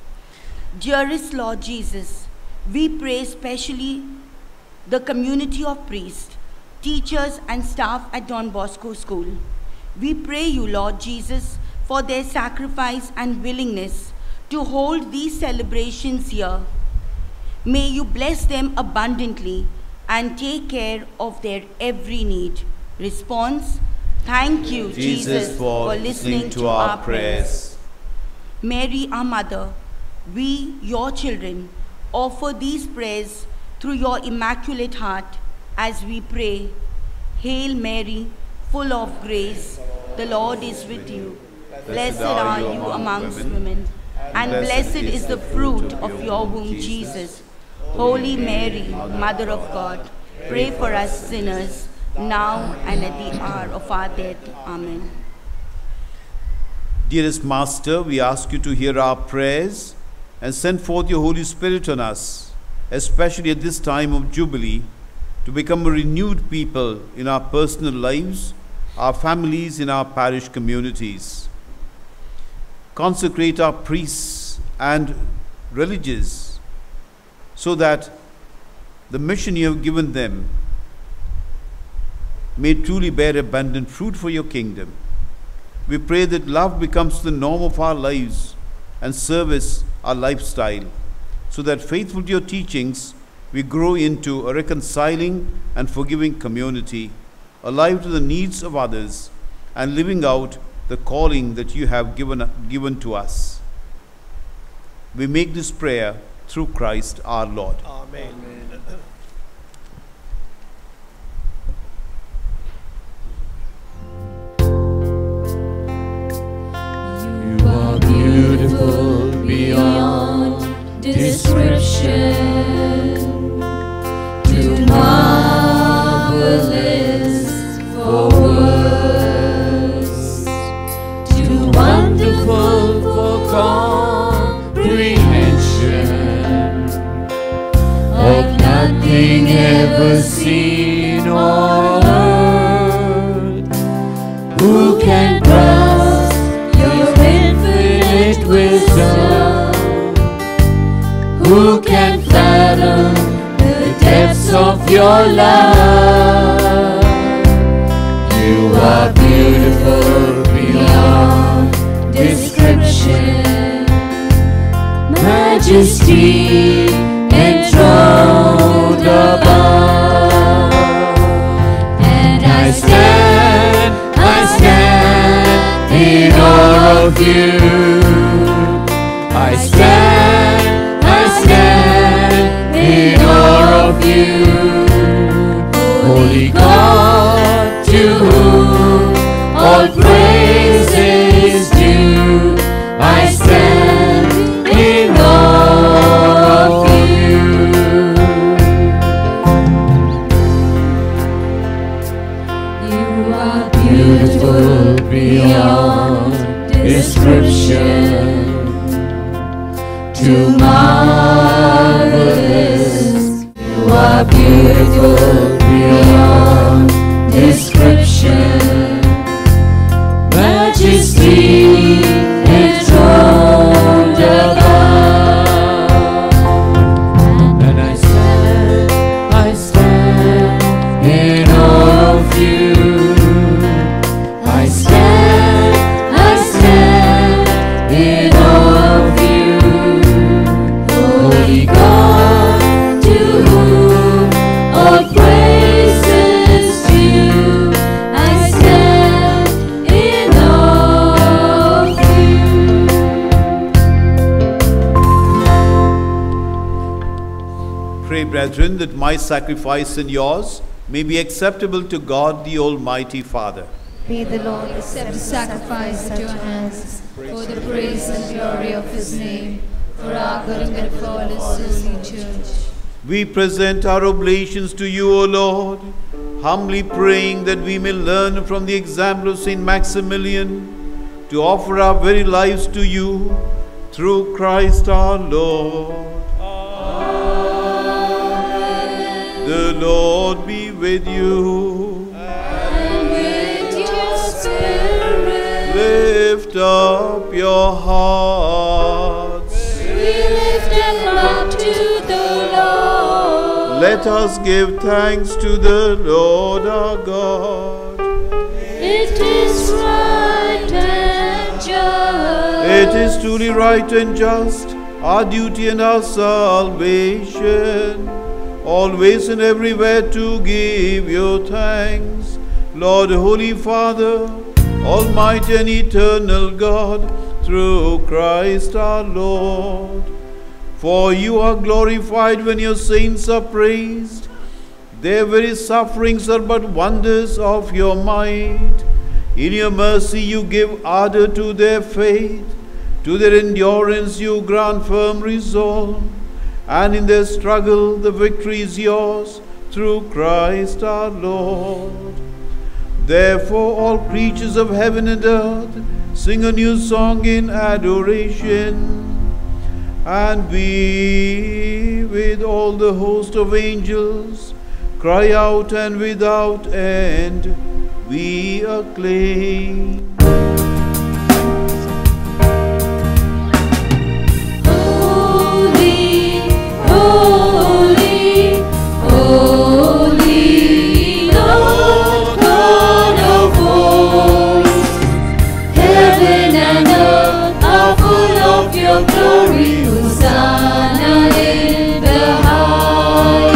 Dearest Lord Jesus, we pray specially the community of priests, teachers, and staff at Don Bosco School. We pray you, Lord Jesus, for their sacrifice and willingness to hold these celebrations here. May you bless them abundantly and take care of their every need. Response: Thank you, Jesus, for listening to our prayers. Mary, our mother, we, your children, offer these prayers through your immaculate heart as we pray. Hail Mary, full of grace, the Lord is with you. Blessed are you amongst women, and blessed is the fruit of your womb, Jesus. Holy Mary, Mother of God, pray for us sinners, now and at the hour of our death. Amen. Dearest Master, we ask you to hear our prayers and send forth your Holy Spirit on us, especially at this time of Jubilee, to become a renewed people in our personal lives, our families, in our parish communities. Consecrate our priests and religious so that the mission you have given them may truly bear abundant fruit for your kingdom. We pray that love becomes the norm of our lives and service our lifestyle, so that faithful to your teachings, we grow into a reconciling and forgiving community, alive to the needs of others, and living out the calling that you have given to us. We make this prayer through Christ our Lord. Amen. You are beautiful beyond description, too marvelous for words, too wonderful for comprehension, of nothing ever seen or heard. Who can grasp your infinite wisdom? Who can fathom the depths of your love? You are beautiful beyond description, majesty enthroned above. And I stand in awe of you. I stand in awe of you. Holy God, to whom all praise is due, I stand in awe of you. You are beautiful beyond description, too marvelous. You are beautiful beyond description, majesty enthroned above. And I stand in awe of you. I stand in awe of you. Holy God, to whom all praise is due, I stand in awe of you. Pray, brethren, that my sacrifice and yours may be acceptable to God, the Almighty Father. May the Lord accept the sacrifice at your hands for the praise and glory of his name, for our good and for his holy church. We present our oblations to you, O Lord, humbly praying that we may learn from the example of Saint Maximilian to offer our very lives to you through Christ our Lord. Amen. The Lord be with you. And with your spirit, Lift up your hearts. we lift them up to the Lord. Let us give thanks to the Lord our God. It is right and just. It is truly right and just, our duty and our salvation, always and everywhere to give you thanks, Lord, Holy Father, Almighty and eternal God, through Christ our Lord. For you are glorified when your saints are praised. Their very sufferings are but wonders of your might. In your mercy you give ardor to their faith. To their endurance you grant firm resolve. And in their struggle the victory is yours through Christ our Lord. Therefore all creatures of heaven and earth sing a new song in adoration. And we, with all the host of angels, cry out, and without end we acclaim. Holy, holy, holy, Lord God of hosts. Heaven and earth are full of your glory. Hosanna in the highest.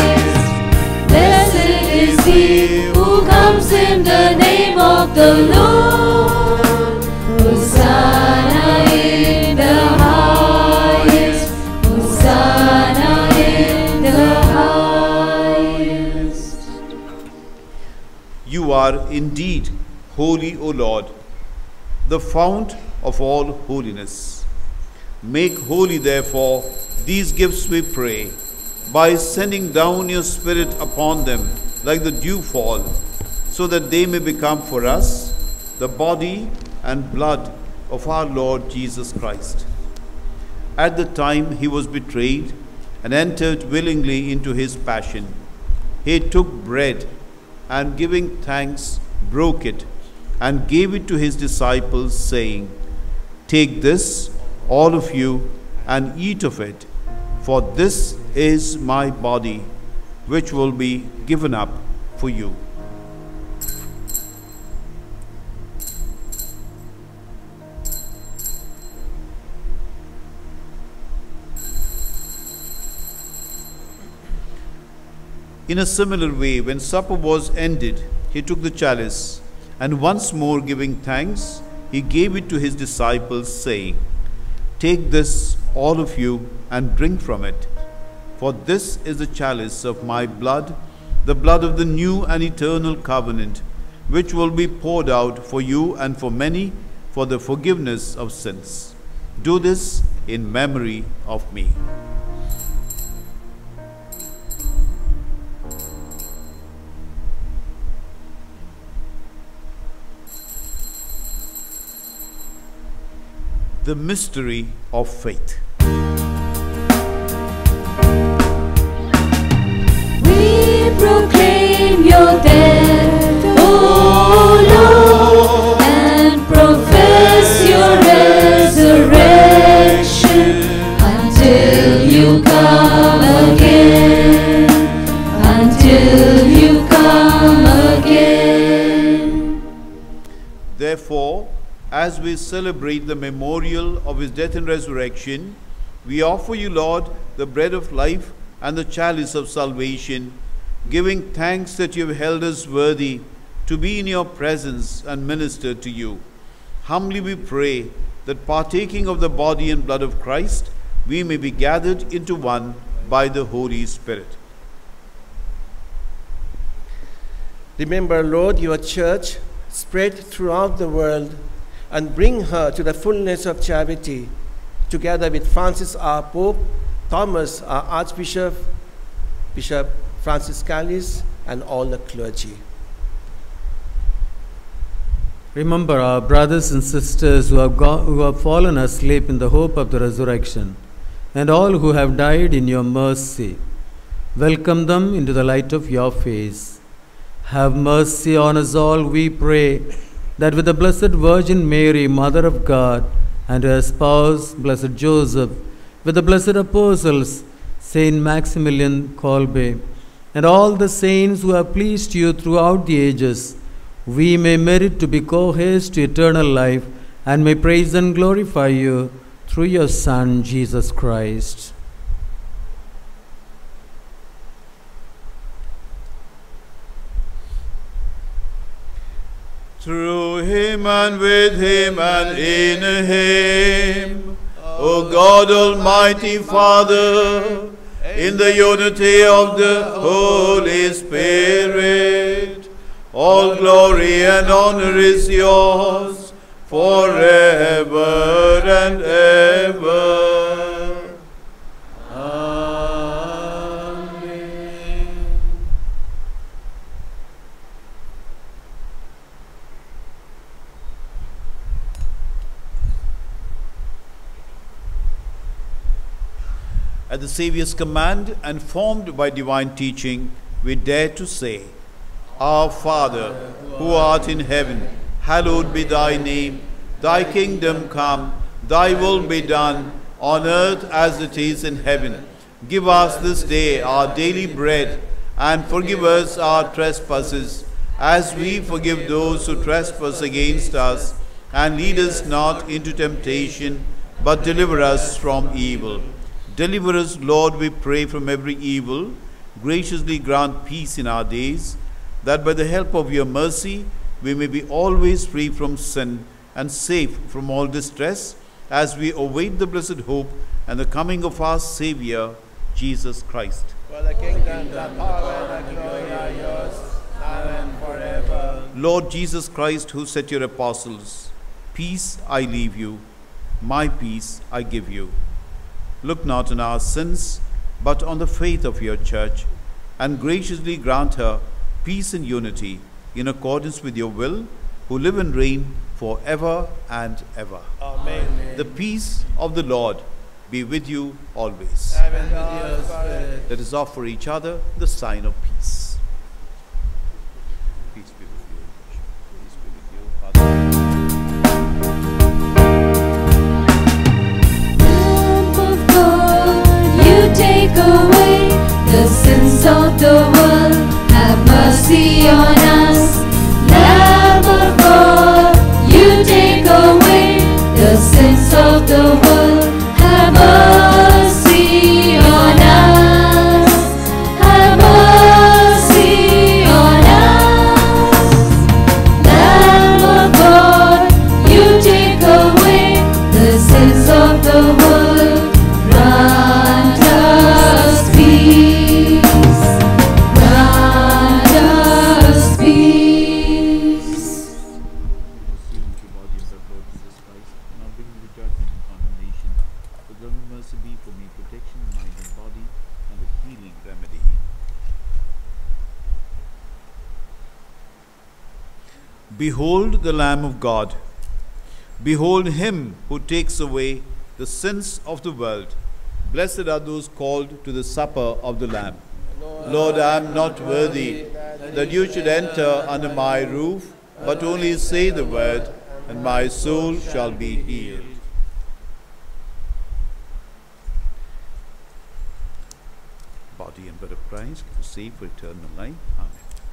are indeed holy, O Lord, the fount of all holiness. Make holy, therefore, these gifts, we pray, by sending down your Spirit upon them like the dewfall, so that they may become for us the body and blood of our Lord Jesus Christ. At the time he was betrayed and entered willingly into his passion, he took bread and, giving thanks, broke it and gave it to his disciples, saying, "Take this, all of you, and eat of it, for this is my body, which will be given up for you." In a similar way, when supper was ended, he took the chalice, and once more giving thanks, he gave it to his disciples, saying, "Take this, all of you, and drink from it, for this is the chalice of my blood, the blood of the new and eternal covenant, which will be poured out for you and for many for the forgiveness of sins. Do this in memory of me." The mystery of faith. We proclaim your death, O Lord, and profess your resurrection until you come again, until you come again. Therefore, as we celebrate the memorial of his death and resurrection, we offer you, Lord, the bread of life and the chalice of salvation, giving thanks that you have held us worthy to be in your presence and minister to you. Humbly we pray that, partaking of the body and blood of Christ, we may be gathered into one by the Holy Spirit. Remember, Lord, your church spread throughout the world, and bring her to the fullness of charity, together with Francis our Pope, Thomas our Archbishop, Bishop Francis Callis, and all the clergy. Remember our brothers and sisters who have fallen asleep in the hope of the resurrection, and all who have died in your mercy. Welcome them into the light of your face. Have mercy on us all, we pray, that with the Blessed Virgin Mary, Mother of God, and her spouse, Blessed Joseph, with the blessed apostles, Saint Maximilian Kolbe, and all the saints who have pleased you throughout the ages, we may merit to be co-heirs to eternal life, and may praise and glorify you through your Son, Jesus Christ. Through him and with him and in him, O God Almighty Father, in the unity of the Holy Spirit, all glory and honor is yours forever and ever. At the Saviour's command and formed by divine teaching, we dare to say, Our Father, who art in heaven, hallowed be thy name. Thy kingdom come, thy will be done, on earth as it is in heaven. Give us this day our daily bread, and forgive us our trespasses, as we forgive those who trespass against us. And lead us not into temptation, but deliver us from evil. Deliver us, Lord, we pray, from every evil. Graciously grant peace in our days, that by the help of your mercy we may be always free from sin and safe from all distress, as we await the blessed hope and the coming of our Saviour, Jesus Christ. For the kingdom, the power, and the glory are yours, now and forever. Lord Jesus Christ, who said to your apostles, "Peace I leave you, my peace I give you," look not on our sins, but on the faith of your church, and graciously grant her peace and unity in accordance with your will, who live and reign forever and ever. Amen. The peace of the Lord be with you always. And with your spirit. Let us offer each other the sign of peace. Peace be with you. Peace be with you, Father. Lamb of God, you take away the sins of the world. Have mercy on us. Lamb of God, you take away the sins of the world. Have mercy on us. Have mercy on us. Lamb of God, you take away the sins of the world. Grant us peace. Grant us peace. Receive the body and blood of Lord Jesus Christ, now bring me to judgment and condemnation. But loving mercy be for me, protection, mind and body, and the healing remedy. Behold the Lamb of God. Behold him who takes away the sins of the world. Blessed are those called to the supper of the Lamb. Lord, I am not worthy that you should enter under my roof, but only say the word, and my soul shall be healed. Body and blood of Christ, to save for eternal life. Amen.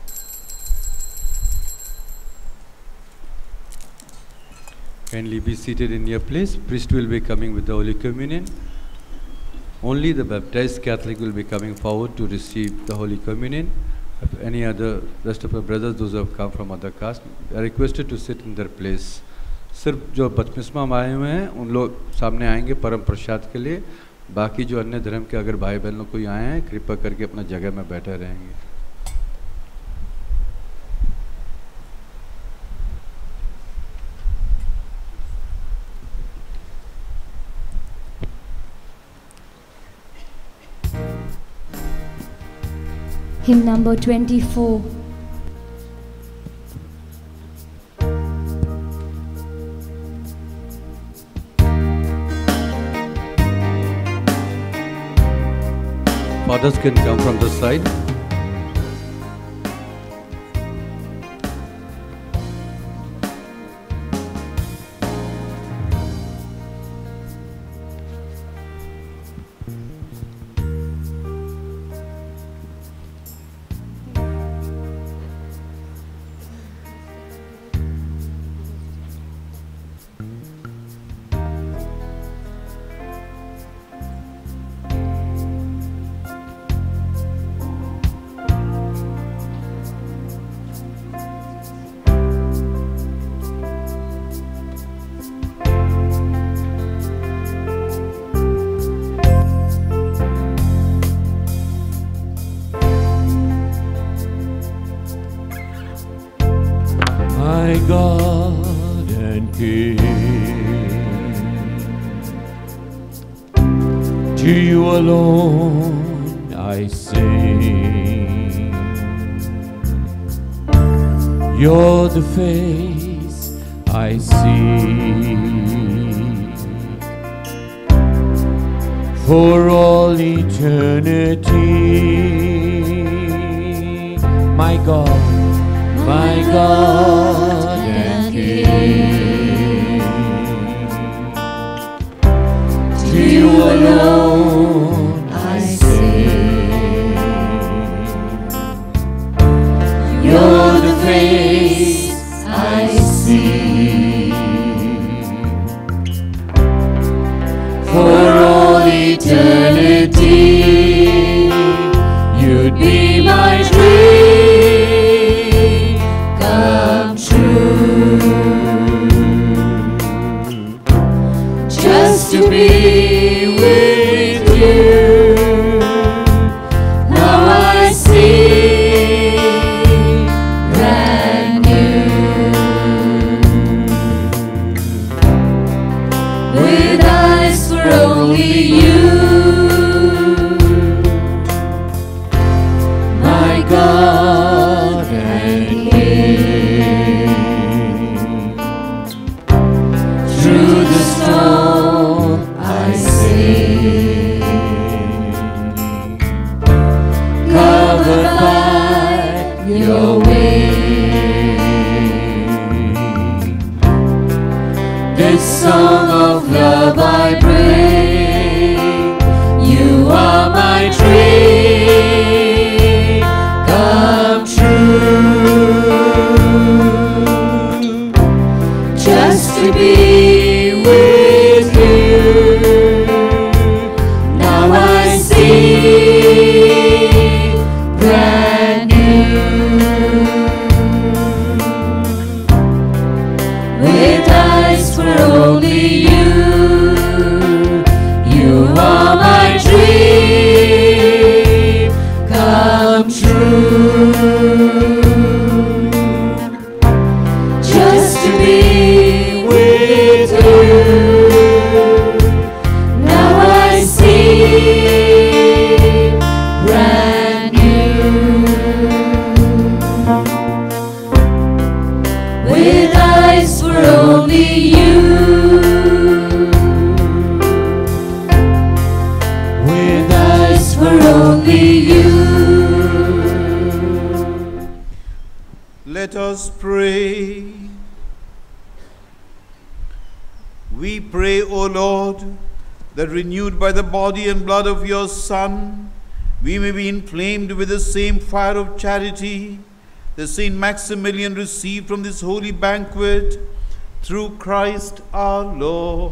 Kindly be seated in your place. Priest will be coming with the Holy Communion. Only the baptized Catholic will be coming forward to receive the Holy Communion. If any other, rest of our brothers, those who have come from other caste, are requested to sit in their place. सिर्फ जो बपतिस्मा में आए हुए हैं उन लोग सामने आएंगे परम प्रसाद के लिए. बाकी जो अन्य धर्म के अगर भाई बहन लोग कोई आए हैं, कृपा करके अपना जगह में बैठे रहेंगे. Hymn number 24. Fathers can come from the side. My God and King, to you alone I sing. You're the face I seek for all eternity. My God and King, to you alone I sing. You're the face I see for all eternity. You'd be my dream come true, just to be with you. Now I see brand new. with eyes for only you, my God and King. Through the storm I sing, covered by your wing. This song of love I bring. You are my dream come true. Just to be with you. Now I see brand new. With eyes for only you. You are my dream come true. Just to be with you. Now I see brand new. With eyes for only you. With eyes for only you. Let us pray. We pray, O Lord, that renewed by the body and blood of your Son, we may be inflamed with the same fire of charity that Saint Maximilian received from this holy banquet, through Christ our Lord.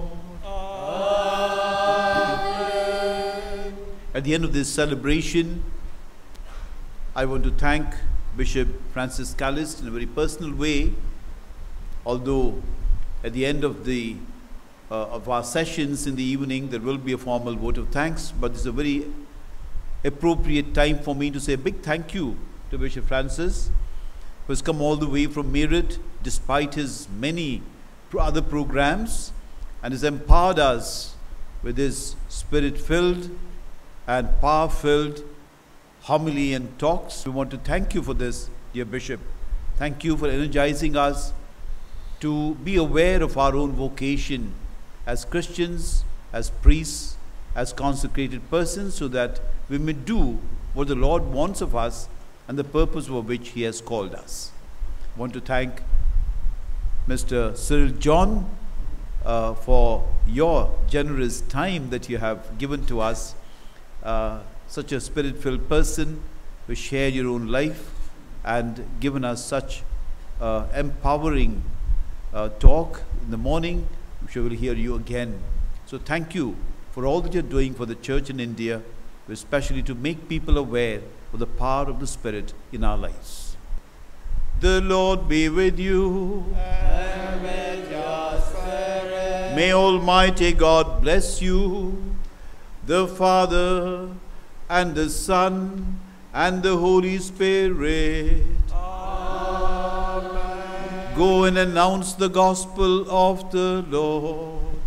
Amen. At the end of this celebration, I want to thank Bishop Francis Callist in a very personal way, although at the end of our sessions in the evening there will be a formal vote of thanks, but it's a very appropriate time for me to say a big thank you to Bishop Francis, who has come all the way from Meerut despite his many other programs, and has empowered us with his spirit-filled and power-filled homily and talks. We want to thank you for this, dear Bishop. Thank you for energizing us to be aware of our own vocation as Christians, as priests, as consecrated persons, so that we may do what the Lord wants of us and the purpose for which He has called us. I want to thank Mr. Cyril John for your generous time that you have given to us. Such a spirit-filled person who shared your own life and given us such empowering talk in the morning, which we will hear you again. So thank you for all that you're doing for the church in India, especially to make people aware of the power of the Spirit in our lives. The Lord be with you. And with your spirit. May Almighty God bless you, the Father, and the Son, and the Holy Spirit. Amen. Go and announce the gospel of the Lord.